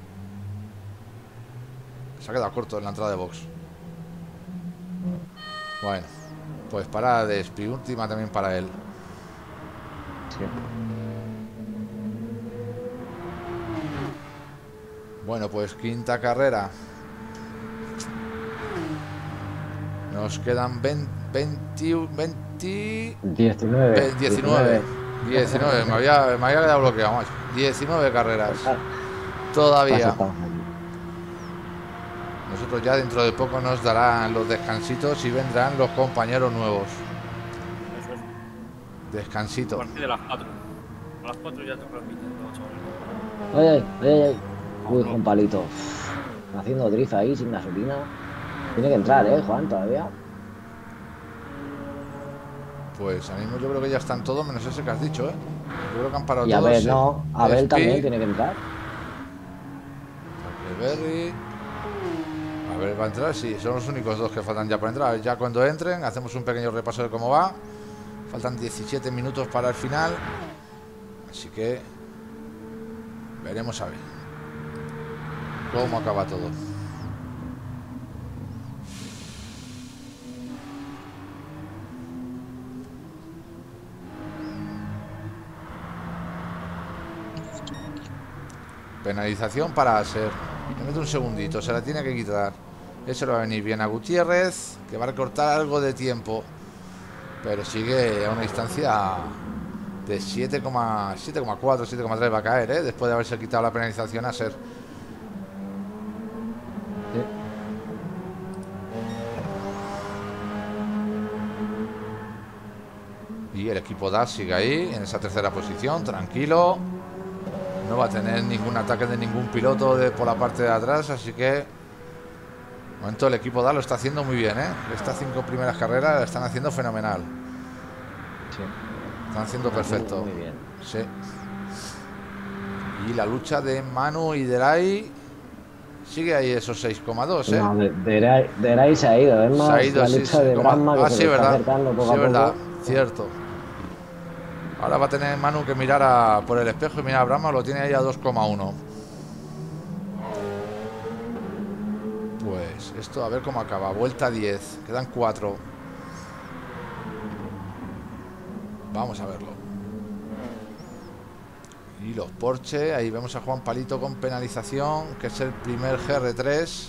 Se ha quedado corto en la entrada de box. Bueno, pues parada de Espi, última también para él. Sí. Bueno, pues quinta carrera. Nos quedan 19. 19. Me había quedado bloqueado, macho. 19 carreras. Todavía. Nosotros ya dentro de poco nos darán los descansitos y vendrán los compañeros nuevos. Eso es. Descansito. A partir de las 4. A las 4 ya te permiten todo, Ay, chavales. ay, ay. Uy, Juan Palito. Haciendo drift ahí sin gasolina. Tiene que entrar, Juan, todavía. Pues ahora mismo yo creo que ya están todos, menos ese que has dicho, Yo creo que han parado Y todos. Abel, no. Abel Espi, también tiene que entrar. Berry. A ver, va a entrar, sí, son los únicos dos que faltan ya para entrar. Ya cuando entren, hacemos un pequeño repaso de cómo va. Faltan 17 minutos para el final. Así que veremos a ver cómo acaba todo. Penalización para Aser. Le mete un segundito, se la tiene que quitar. Eso le va a venir bien a Gutiérrez, que va a recortar algo de tiempo. Pero sigue a una distancia de 7,4, 7,3 va a caer, después de haberse quitado la penalización a Aser. Y el equipo DAS sigue ahí, en esa tercera posición, tranquilo. No va a tener ningún ataque de ningún piloto por la parte de atrás, así que de momento el equipo DAS lo está haciendo muy bien, Estas 5 primeras carreras la están haciendo fenomenal. Sí. Están haciendo perfecto. Muy bien. Sí. Y la lucha de Manu y Deray sigue ahí esos 6,2, No, Deray se ha ido, es más Se ha ido, la sí, lucha de Brahma que se sí, le está verdad. acercando poco Sí, a verdad. poco. Cierto. Ahora va a tener Manu que mirar por el espejo y mirar a Brahma, lo tiene ahí a 2,1. Pues esto a ver cómo acaba. Vuelta 10, quedan 4. Vamos a verlo. Y los Porsche, ahí vemos a Juan Palito con penalización, que es el primer GR3.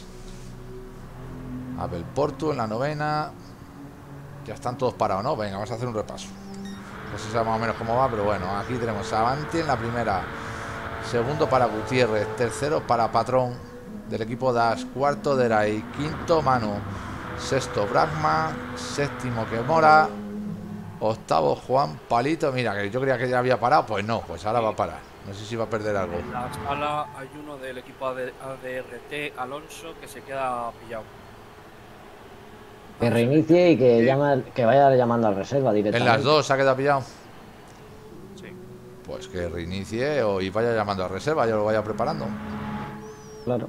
Abel Portu en la 9ª. Ya están todos parados, ¿no? Venga, vamos a hacer un repaso. No sé si sabe más o menos cómo va, pero bueno, aquí tenemos a Avanti en la primera. Segundo para Gutiérrez. Tercero para Patrón del equipo DAS. Cuarto Deray. Quinto Manu. Sexto Brahma. Séptimo Kemora. Octavo Juan Palito. Mira, que yo creía que ya había parado. Pues no, pues ahora va a parar. No sé si va a perder algo. En la sala hay uno del equipo ADRT, Alonso, que se queda pillado. Que reinicie y que, que vaya llamando a reserva En directamente. las dos se ha quedado pillado. Sí. Pues que reinicie y vaya llamando a reserva, yo lo vaya preparando. Claro.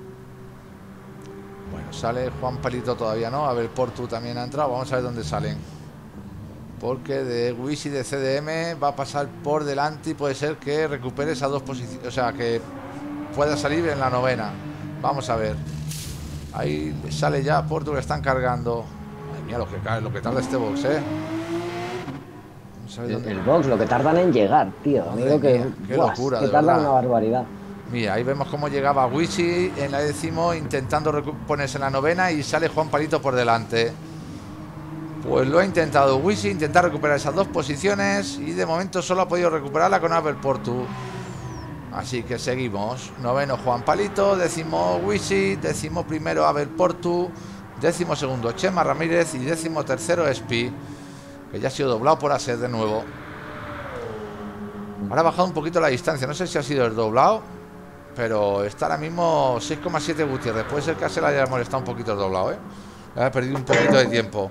Bueno, sale Juan Palito todavía no. A ver, Portu también ha entrado. Vamos a ver dónde salen. Porque de Wisi de CDM va a pasar por delante y puede ser que recupere esas dos posiciones. O sea, que pueda salir en la novena. Vamos a ver. Ahí sale ya Portu, que están cargando. Ay, mira lo que tarda este box, Vamos a ver dónde... El box, lo que tardan en llegar, tío. Madre Amigo, que, mía, qué locura, que de tarda verdad. una barbaridad. Mira, ahí vemos cómo llegaba Wisi en la décimo intentando ponerse en la novena y sale Juan Palito por delante. Pues lo ha intentado Wisi, intentar recuperar esas dos posiciones y de momento solo ha podido recuperarla con Albert Portu. Así que seguimos. Noveno Juan Palito, décimo Wisi, décimo primero Albert Portu, décimo segundo Chema Ramírez y décimo tercero Espi, que ya ha sido doblado por Aser de nuevo. Ahora ha bajado un poquito la distancia, no sé si ha sido el doblado, pero está ahora mismo 6,7 Gutiérrez. Puede ser que a Aser le haya molestado un poquito el doblado, Le ha perdido un poquito de tiempo.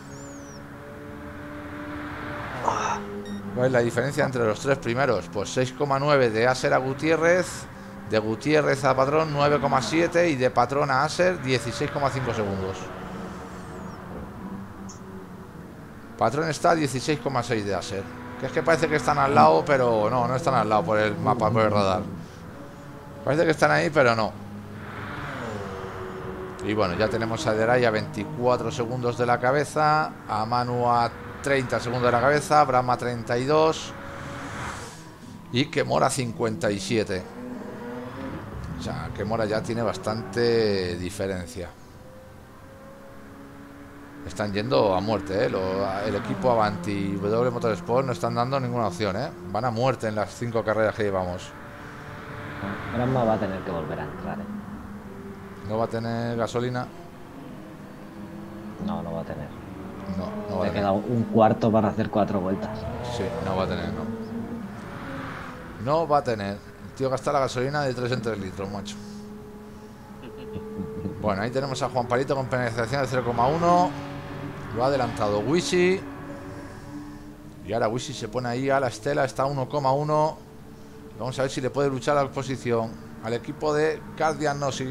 ¿Cuál es la diferencia entre los tres primeros? Pues 6,9 de Aser a Gutiérrez, de Gutiérrez a Patrón 9,7 y de Patrón a Aser 16,5 segundos. Patrón está a 16,6 de Aser. Que es que parece que están al lado, pero no están al lado por el mapa, por el radar. Parece que están ahí, pero no. Y bueno, ya tenemos a Deray a 24 segundos de la cabeza, a Manu a 30 segundos de la cabeza, Brahma 32 y Kemora 57. O sea, Kemora ya tiene bastante diferencia. Están yendo a muerte, el equipo Avanti y W Motorsport no están dando ninguna opción, Van a muerte en las 5 carreras que llevamos. Granma va a tener que volver a entrar, ¿No va a tener gasolina? No va a tener. No va a Le tener. queda un cuarto para hacer 4 vueltas. Sí, no va a tener, no va a tener. El tío gasta la gasolina de 3 en 3 litros, macho. Bueno, ahí tenemos a Juan Palito con penalización de 0,1. Lo ha adelantado Wisi. Y ahora Wisi se pone ahí a la estela, está a 1,1. Vamos a ver si le puede luchar a la posición al equipo de Car Diagnosis.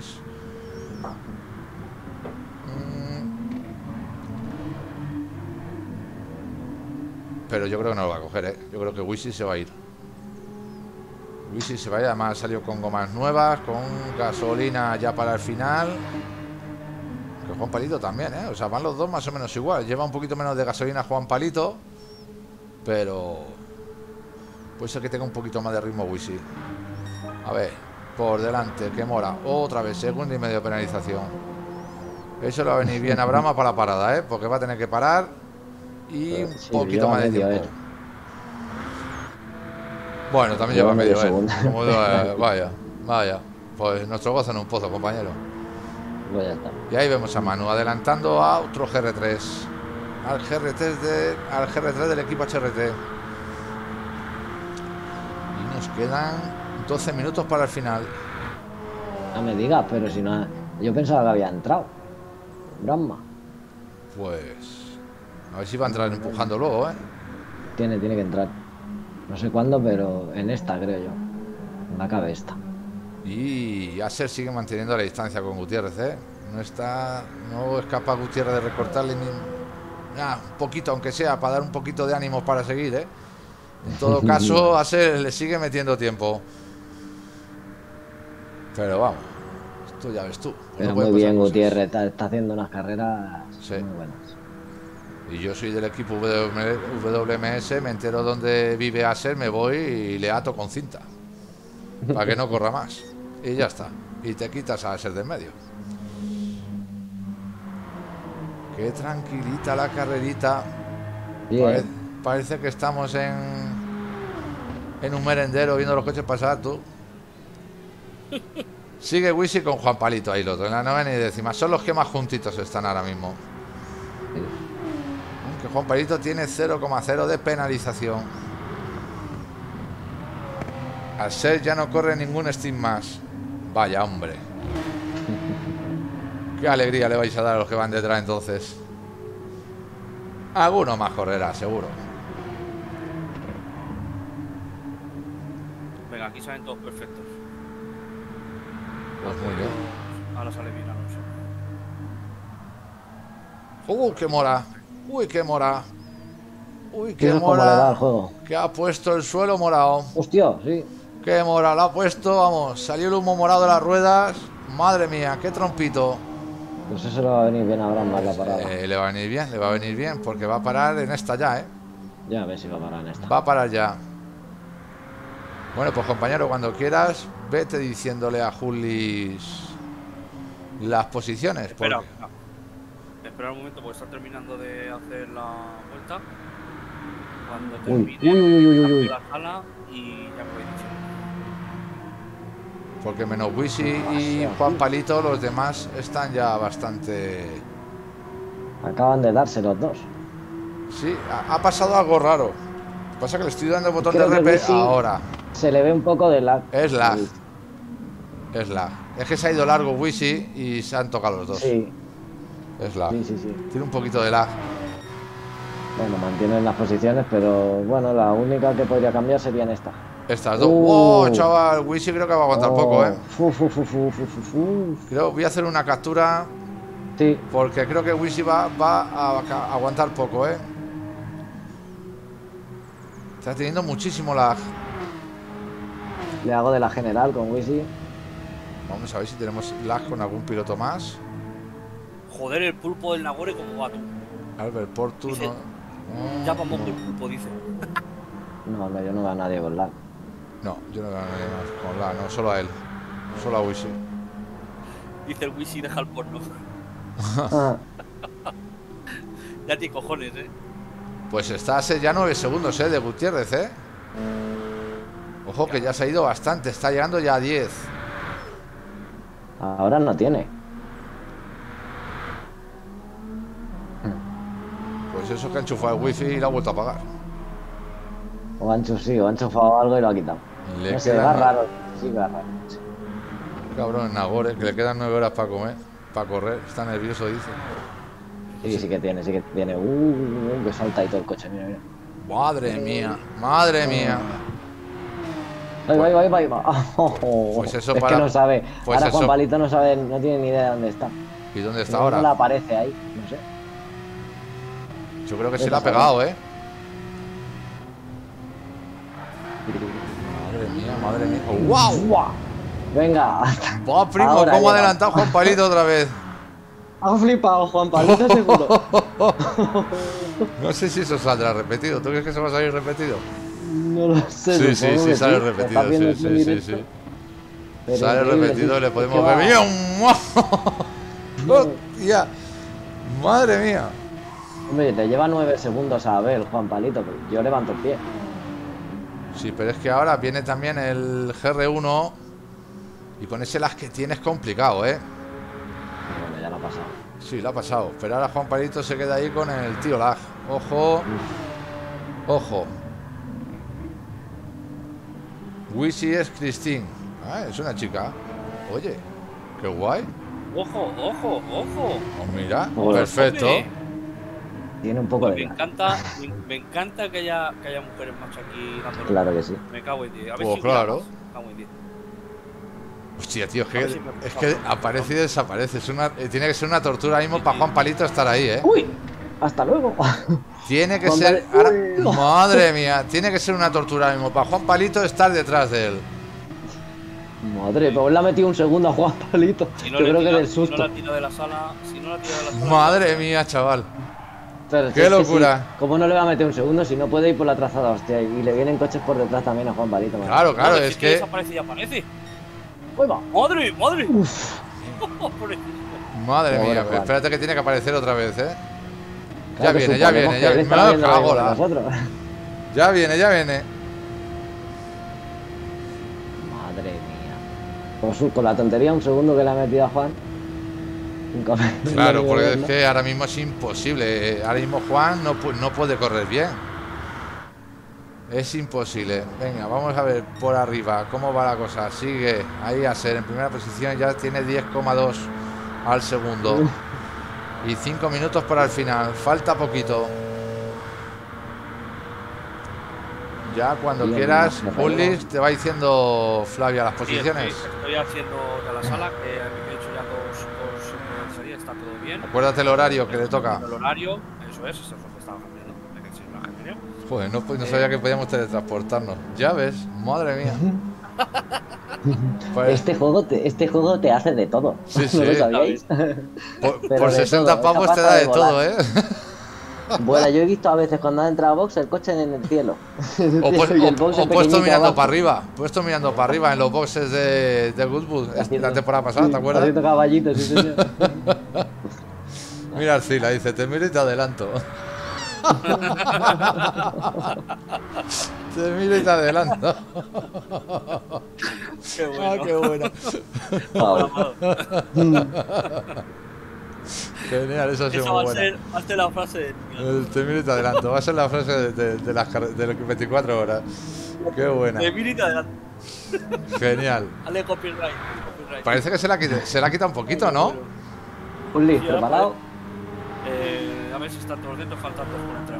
Pero yo creo que no lo va a coger, Yo creo que Wisi se va a ir. Wisi se va a ir, además salió con gomas nuevas, con gasolina ya para el final. Que Juan Palito también, O sea, van los dos más o menos igual. Lleva un poquito menos de gasolina Juan Palito, pero puede ser que tenga un poquito más de ritmo Wisi. A ver, por delante, Kemora, otra vez, segundo y medio de penalización. Eso le va a venir bien a Brahma para la parada, Porque va a tener que parar y un poquito más de tiempo. Bueno, también lleva medio segundo. Vaya. Pues nuestro gozo en un pozo, compañero. Pues ya está. Y ahí vemos a Manu adelantando a otro GR3. Al GR3 del equipo HRT. Y nos quedan 12 minutos para el final. No me digas, pero si no... Yo pensaba que había entrado Brahma. Pues... a ver si va a entrar empujando luego, Tiene que entrar. No sé cuándo, pero en esta, creo yo. En la cabe esta. Y Aser sigue manteniendo la distancia con Gutiérrez, No es capaz Gutiérrez de recortarle ni un poquito, aunque sea, para dar un poquito de ánimo para seguir, En todo caso, Aser le sigue metiendo tiempo. Pero vamos, esto ya ves tú. Pero muy bien, Gutiérrez. Está haciendo unas carreras muy buenas. Y yo soy del equipo WMS, me entero dónde vive Aser, me voy y le ato con cinta para que no corra más. Y ya está. Y te quitas a Aser del medio. Qué tranquilita la carrerita. Parece que estamos en un merendero viendo los coches pasar, tú. Sigue Wisi con Juan Palito ahí, los dos en la novena y décima. Son los que más juntitos están ahora mismo. que Juan Palito tiene 0,0 de penalización. Al ser ya no corre ningún Steam más. Vaya, hombre. Qué alegría le vais a dar a los que van detrás entonces. Alguno más correrá, seguro. Venga, aquí salen todos perfectos. Pues muy bien. Ahora sale bien Alonso. ¡Qué mora! ¡Uy, qué mora! ¡Uy, qué Eso es como le da al mora! juego. Que ha puesto el suelo morado. Hostia, sí. ¡Qué mora! Lo ha puesto, vamos. Salió el humo morado de las ruedas. Madre mía, qué trompito. Pues eso le va a venir bien a Abraham más la parada. Le va a venir bien, porque va a parar en esta ya, ¿eh? Ya a ver si va a parar en esta. Va a parar ya. Bueno, pues compañero, cuando quieras, vete diciéndole a Julis las posiciones. Espera, porque- espera un momento porque está terminando de hacer la vuelta. Cuando Uy, termine, uy, uy, uy, uy, cambio uy. la sala y ya me voy diciendo. Porque menos Wisi y Juan Palito, los demás están ya bastante... Acaban de darse los dos. Sí, ha pasado algo raro. Pasa que le estoy dando el botón de Creo que RP Wisi- ahora. Se le ve un poco de lag. Es lag. Es lag. Es que se ha ido largo Wisi y se han tocado los dos. Sí, Es lag. sí, sí, sí. Tiene un poquito de lag. Bueno, mantienen las posiciones, pero bueno, la única que podría cambiar sería en esta. Estas dos. ¡Wow, chaval! Wisi creo que va a aguantar poco, ¿eh? Fu, fu, fu, fu, fu, fu, fu. Creo, voy a hacer una captura Sí, porque creo que Wisi va a aguantar poco, ¿eh? Está teniendo muchísimo lag. le hago de la general con Wisi. Vamos a ver si tenemos lag con algún piloto más. Joder, el pulpo del Nagore como va tú. Albert Portu Dice- no. Ya vamos el pulpo, dice. No, no, yo no veo a nadie con lag. No, yo no veo a nadie más con lag, no, solo a él. Solo a Wisi. Dice el Wisi, deja el porno. Ah, Ya tiene cojones, Pues está a ya 9 segundos, de Gutiérrez, Ojo que ya se ha ido bastante, está llegando ya a 10. ahora no tiene. Pues eso que ha enchufado el wifi y lo ha vuelto a apagar. O han sí, o han enchufado algo y lo ha quitado. Le No sé, quedan va nue- raro. Sí, va raro. Sí. Cabrón, Nagore, que le quedan 9 horas para comer, para correr. Está nervioso, dice. Sí, sí que tiene, sí que tiene. Que salta ahí todo el coche, mira, mira. Madre mía, madre mía. Ahí va, ahí va, ahí va, ahí va. Pues eso es para- que no sabe. pues Ahora Juan eso- Palito no sabe, no tiene ni idea de dónde está. ¿Y dónde está No le ahora? aparece ahí, no sé. Yo creo que se Vete le ha a saber. pegado, Madre mía, madre mía. ¡Wow! ¡Buah! Venga. Va, primo, Ahora cómo ha llega. adelantado Juan Palito otra vez. Ha flipado Juan Palito seguro. No sé si eso saldrá repetido. ¿Tú crees que se va a salir repetido? No lo sé. Sí, sí, supongo sí, que sale sí. repetido. Estás viendo Sí, en sí, sí, directo, sí. pero Sale increíble, repetido sí. y le Es podemos que va- ver. ¡Hostia! ¡Madre mía! Hombre, te lleva 9 segundos a ver Juan Palito, pero yo levanto el pie. Sí, pero es que ahora viene también el GR1 y con ese lag que tiene es complicado, Bueno, ya lo ha pasado. Sí, lo ha pasado. Pero ahora Juan Palito se queda ahí con el tío lag. Ojo. Ojo. Wisi es Christine. Ah, es una chica. Oye, qué guay. Ojo, ojo, ojo. Oh, mira, Joder. perfecto. Hombre, Tiene un poco pues de me lag. encanta, me encanta que haya mujeres macho aquí dándolo. Claro que sí. Me cago en 10. A ver Pues si claro. grabas. Me cago en 10. Hostia, tío, A ver si me es que pasa. aparece y desaparece. Tiene que ser una tortura mismo para Juan Palito estar ahí, ¡Uy! ¡Hasta luego! Tiene que Juan ser. Palito. ahora- madre mía, tiene que ser una tortura mismo para Juan Palito estar detrás de él. Madre, pues le ha metido un segundo a Juan Palito. Si Yo creo que del Si no susto. la tira de la sala, si no la tira de la sala. Madre mía, chaval. Pero si qué es que locura. sí, ¿cómo no le va a meter un segundo si no puede ir por la trazada? Hostia, y le vienen coches por detrás también a Juan Palito. madre. Claro, claro, Joder, es si que. desaparece y aparece. ¡Uy, va! ¡Madre, madre! Uf, Pobre. Madre Pobre mía, Juan. espérate que tiene que aparecer otra vez, claro Ya que viene, ya suponemos viene, que él ya estará me viendo cago lo mismo que la. nosotros. Ya viene, ya viene. Madre mía. Con la tontería un segundo que le ha metido a Juan, Claro, porque es que ahora mismo es imposible. Ahora mismo Juan no puede correr bien. Es imposible. Venga, vamos a ver por arriba cómo va la cosa. Sigue ahí a ser en primera posición. Ya tiene 10,2 al segundo. Y 5 minutos para el final. Falta poquito. Ya cuando Bien, quieras, bien, Ullis, te va diciendo Flavia las posiciones. Estoy haciendo de la sala, que a mí me he hecho ya dos series, está todo bien. Acuérdate el horario que le toca. El horario, eso es lo que estaba cambiando. Es que si no la cambié. Pues no sabía que podíamos teletransportarnos. Ya ves, madre mía. Pues, Este juego te hace de todo. Sí, ¿No sí. lo sabíais? por Pero de 60 todo, pavos es te capaz da de de volar. todo, ¿eh? Bueno, yo he visto a veces cuando has entrado a box el coche en el cielo. O, Y el box puesto pequeñito mirando abajo. para arriba. Puesto mirando para arriba en los boxes de Goodwood la temporada pasada, Sí, ¿te acuerdas? haciendo caballitos, sí, señor. Mira Arcila, dice, te miro y te adelanto. Te miro y te adelanto. Qué bueno. Ah, qué buena. Genial, eso ha sido Esa muy va buena. a ser la frase de Te miro y te adelanto. Va a ser la frase de las 24 horas. Qué buena. de Miri te adelanto. Genial. Dale copyright. Parece que se la quita un poquito, ¿no? Ullis, Sí, ahora ¿preparado? A ver si están todos dentro, faltan dos por entrar.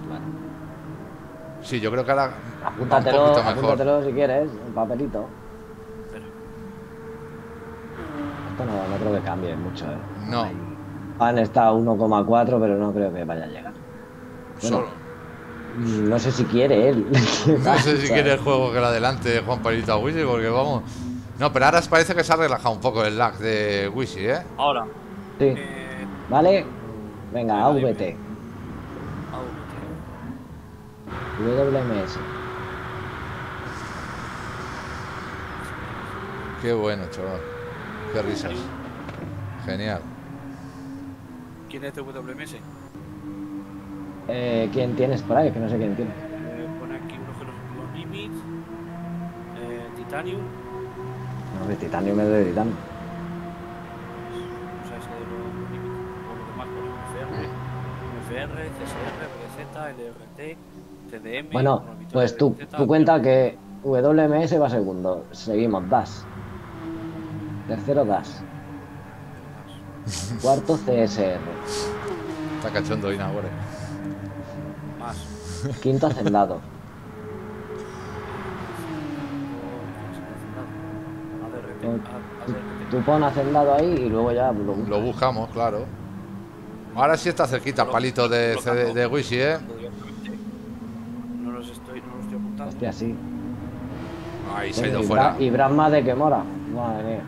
Sí, yo creo que ahora va un Apúntatelo, poquito mejor. apúntatelo si quieres, un papelito. Espera. Esto no creo que cambie mucho, ¿eh? No, Han estado 1,4, pero no creo que vaya a llegar. solo. No sé si quiere él. No sé si quiere el juego que lo adelante Juan Palito a Wishy, porque vamos. No, pero ahora parece que se ha relajado un poco el lag de Wishy, ¿eh? Ahora. Sí. Vale. Venga, AVT. WMS. Qué bueno, chaval. Qué risas. Genial. ¿Quién es de WMS? ¿Quién tienes por ahí? Que no sé quién tiene. Pone aquí unos Limit, Titanium, No, de Titanium es de Titanium. o sea, ese de los Limit, o lo demás pone FR, CSR, BZ, LRT, CDM. Bueno, pues tú cuenta que WMS va segundo. Seguimos, DAS. Tercero, DAS. Cuarto, CSR. Está cachondo Inaugure. Más. Quinto, Hacendado. Tú pon Hacendado ahí y luego ya lo buscas. Lo buscamos, claro. Ahora sí está cerquita el palito de Wishy, ¿eh? No los estoy apuntando. Hostia, sí. Ahí se ha Coño, ido fuera. Y Brasma de que mora. Madre mía.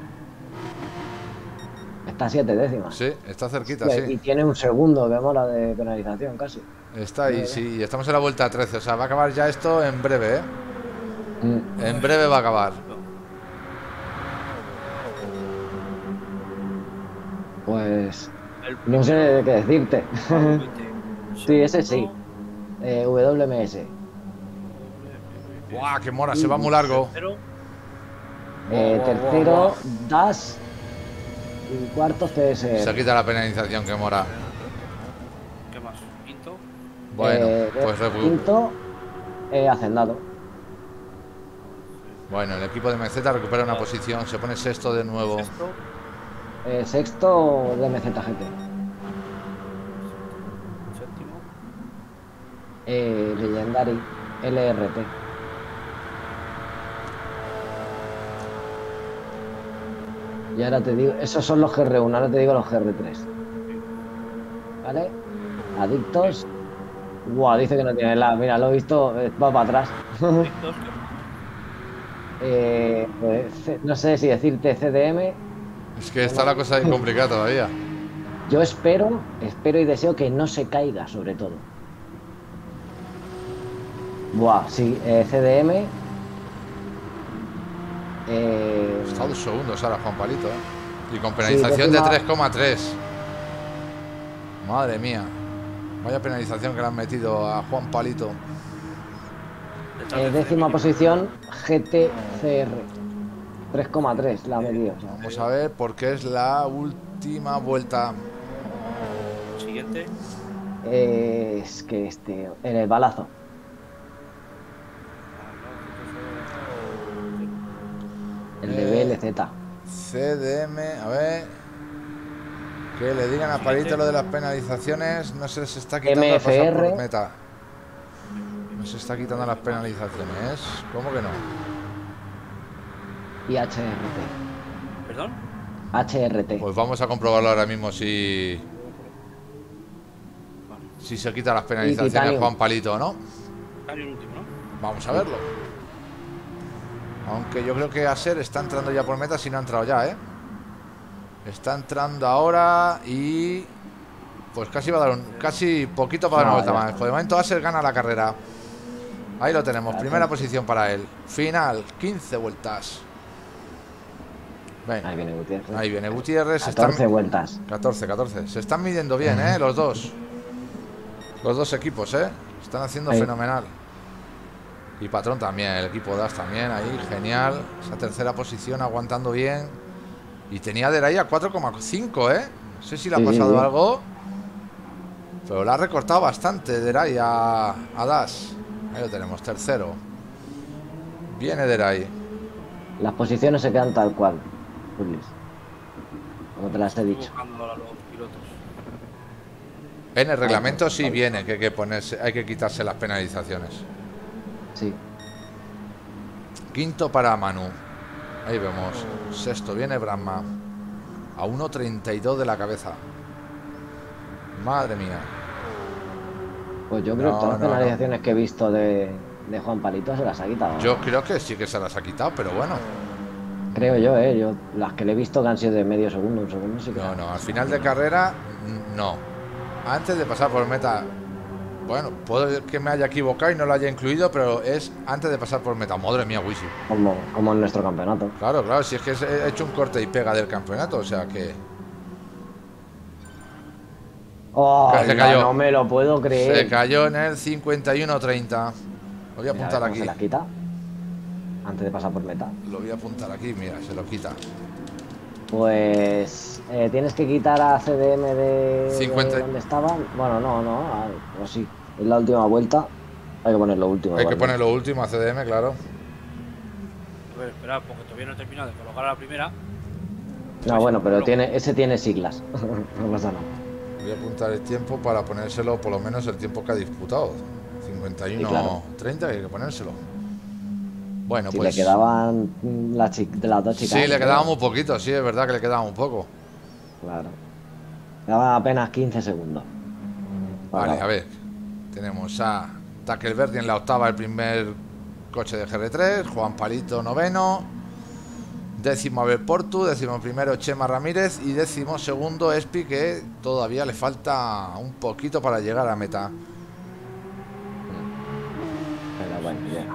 Está a 7 décimas. Sí, está cerquita, Y sí. tiene un segundo de mora de penalización casi. Está ahí, sí. Y estamos en la vuelta 13. O sea, va a acabar ya esto en breve, ¿eh? Mm. En breve va a acabar. Pues no sé qué decirte. Sí, ese sí. WMS. ¡Guau! ¡Qué mora! Se va muy largo. Pero Tercero, DAS. Y cuarto, CSR. Se quita la penalización, que mora. ¿qué más? Quinto. Bueno, pues Quinto, Hacendado. bueno, el equipo de Meseta recupera una posición, se pone sexto de nuevo. Sexto. Sexto, DMZGT. Séptimo. Legendary, LRT. Y ahora te digo, esos son los GR1, ahora te digo los GR3. ¿Vale? Adictos. Buah, dice que no tiene la. Mira, lo he visto, va para atrás. Adictos, Pues, no sé si decirte CDM. Es que está la cosa ahí complicada todavía. Yo espero y deseo que no se caiga, sobre todo. Buah, sí, CDM. Está 2 segundos ahora Juan Palito, ¿eh? Y con penalización Sí, de décima. 3,3. Madre mía. Vaya penalización que le han metido a Juan Palito. Décima posición, GTCR. 3,3 la ha metido. O sea, Vamos a ver porque es la Última vuelta. Siguiente. Es que en el balazo. El de BLZ. CDM, a ver. Que le digan a Palito lo de las penalizaciones. No se les está quitando al pasar por MFR. meta. No se está quitando las penalizaciones. ¿Cómo que no? Y HRT. ¿Perdón? HRT. Pues vamos a comprobarlo ahora mismo si se quita las penalizaciones Titanium. Juan Palito o no. Cambio el último, ¿no? Vamos a verlo. Aunque yo creo que Aser está entrando ya por meta, si no ha entrado ya, ¿eh? Está entrando ahora y... Pues casi va a dar casi poquito para dar una vuelta más. Por el momento Aser gana la carrera. Ahí lo tenemos, primera posición para él. Final, 15 vueltas. Venga. Ahí viene Gutiérrez. Ahí viene Gutiérrez. 14 vueltas. 14. Se están midiendo bien, los dos. Los dos equipos, están haciendo Ahí. fenomenal. Y Patrón también, el equipo DAS también, ahí, genial. Esa tercera posición aguantando bien. Y tenía Deray a 4,5, No sé si le ha pasado algo. Pero la ha recortado bastante Deray a DAS. Ahí lo tenemos, tercero. Viene Deray. Las posiciones se quedan tal cual, Julis. Como te las he dicho. Buscando a los pilotos. En el reglamento sí viene que hay que ponerse, hay que quitarse las penalizaciones. Sí. Quinto para Manu. Ahí vemos. Sexto viene Brahma. A 1.32 de la cabeza. Madre mía. Pues yo creo que todas las penalizaciones que he visto de Juan Palito se las ha quitado. Yo creo que sí que se las ha quitado, pero bueno. Creo yo, las que le he visto que han sido de medio segundo, un segundo, sí que... No, al final de carrera, no. Antes de pasar por meta, bueno, puedo que me haya equivocado y no lo haya incluido, pero es antes de pasar por meta. Madre mía, Wisi. Como en nuestro campeonato. Claro, si es que he hecho un corte y pega del campeonato, o sea que... Oh, Se cayó. No me lo puedo creer. Se cayó en el 51-30. Lo voy a apuntar aquí. ¿Se la quita? Antes de pasar por meta. Lo voy a apuntar aquí, mira, se lo quita. Pues tienes que quitar a CDM de 50. donde estaban. Bueno, no, pues sí. Es la última vuelta. Hay que poner lo último. Hay que poner lo último a CDM, claro. A ver, esperad, porque todavía no he terminado de colocar a la primera. No, bueno, pero ese tiene siglas. No pasa nada. Voy a apuntar el tiempo para ponérselo, por lo menos el tiempo que ha disputado. 51-30, Sí, claro. hay que ponérselo. Bueno, Si pues... le quedaban de las dos chicas. Sí, le quedaba muy poquito, sí, es verdad que le quedaba un poco. Claro. Quedaban apenas 15 segundos. Vale, a ver. Tenemos a Takelberdi en la octava, el primer coche de GR3. Juan Palito, noveno. Décimo Abel Portu. Décimo primero Chema Ramírez. Y décimo segundo Espi, que todavía le falta un poquito para llegar a meta. Pero bueno, llega.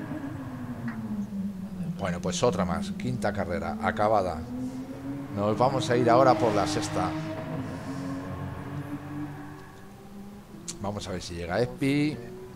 Bueno, pues otra más. Quinta carrera, acabada. Nos vamos a ir ahora por la sexta. Vamos a ver si llega Espi.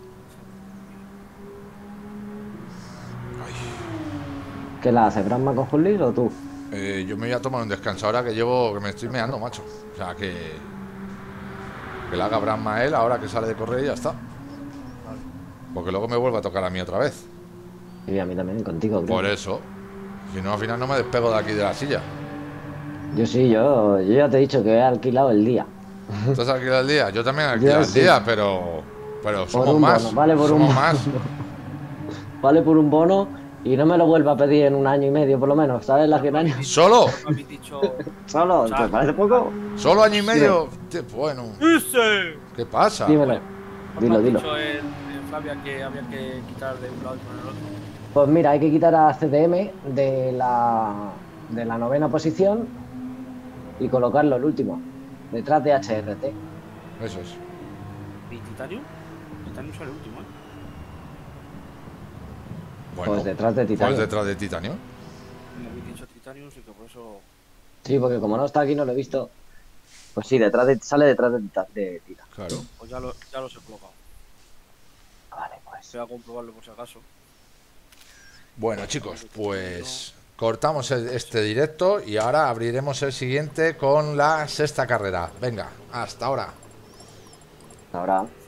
¿Qué la hace? ¿Brahma con Julis o tú? Yo me voy a tomar un descanso ahora que me estoy meando, macho. O sea, que la haga Brahma él ahora que sale de correr y ya está. Porque luego me vuelve a tocar a mí otra vez. Y a mí también, contigo, creo. Por eso. Si no, al final no me despego de aquí de la silla. Yo sí, yo ya te he dicho que he alquilado el día. ¿Tú has alquilado el día? Yo también he alquilado el sí. día, pero somos un más. bono, vale por somos un más. Vale por un bono y no me lo vuelva a pedir en un año y medio, por lo menos. ¿Sabes la que un año? ¿Solo? ¿No habéis dicho? ¿Solo? ¿Te parece poco? ¿Solo año y medio? Bueno, ¡Dice! ¿qué pasa? Dímelo. Dilo. dicho el Flavia que había que quitar de un lado y poner el otro? Pues mira, hay que quitar a CDM de la novena posición y colocarlo el último, detrás de HRT. Eso es. ¿Y Titanium? Titanium sale el último, Bueno, Pues detrás de Titanio. pues detrás de Titanio. Me habéis dicho Titanium, sí que por eso... Sí, porque como no está aquí no lo he visto. Pues sí, sale detrás de Titanio. Claro. Pues ya los he colocado. Vale, pues. Voy a comprobarlo por si acaso. Bueno, chicos, pues cortamos este directo y ahora abriremos el siguiente con la sexta carrera. Venga, hasta ahora. Ahora.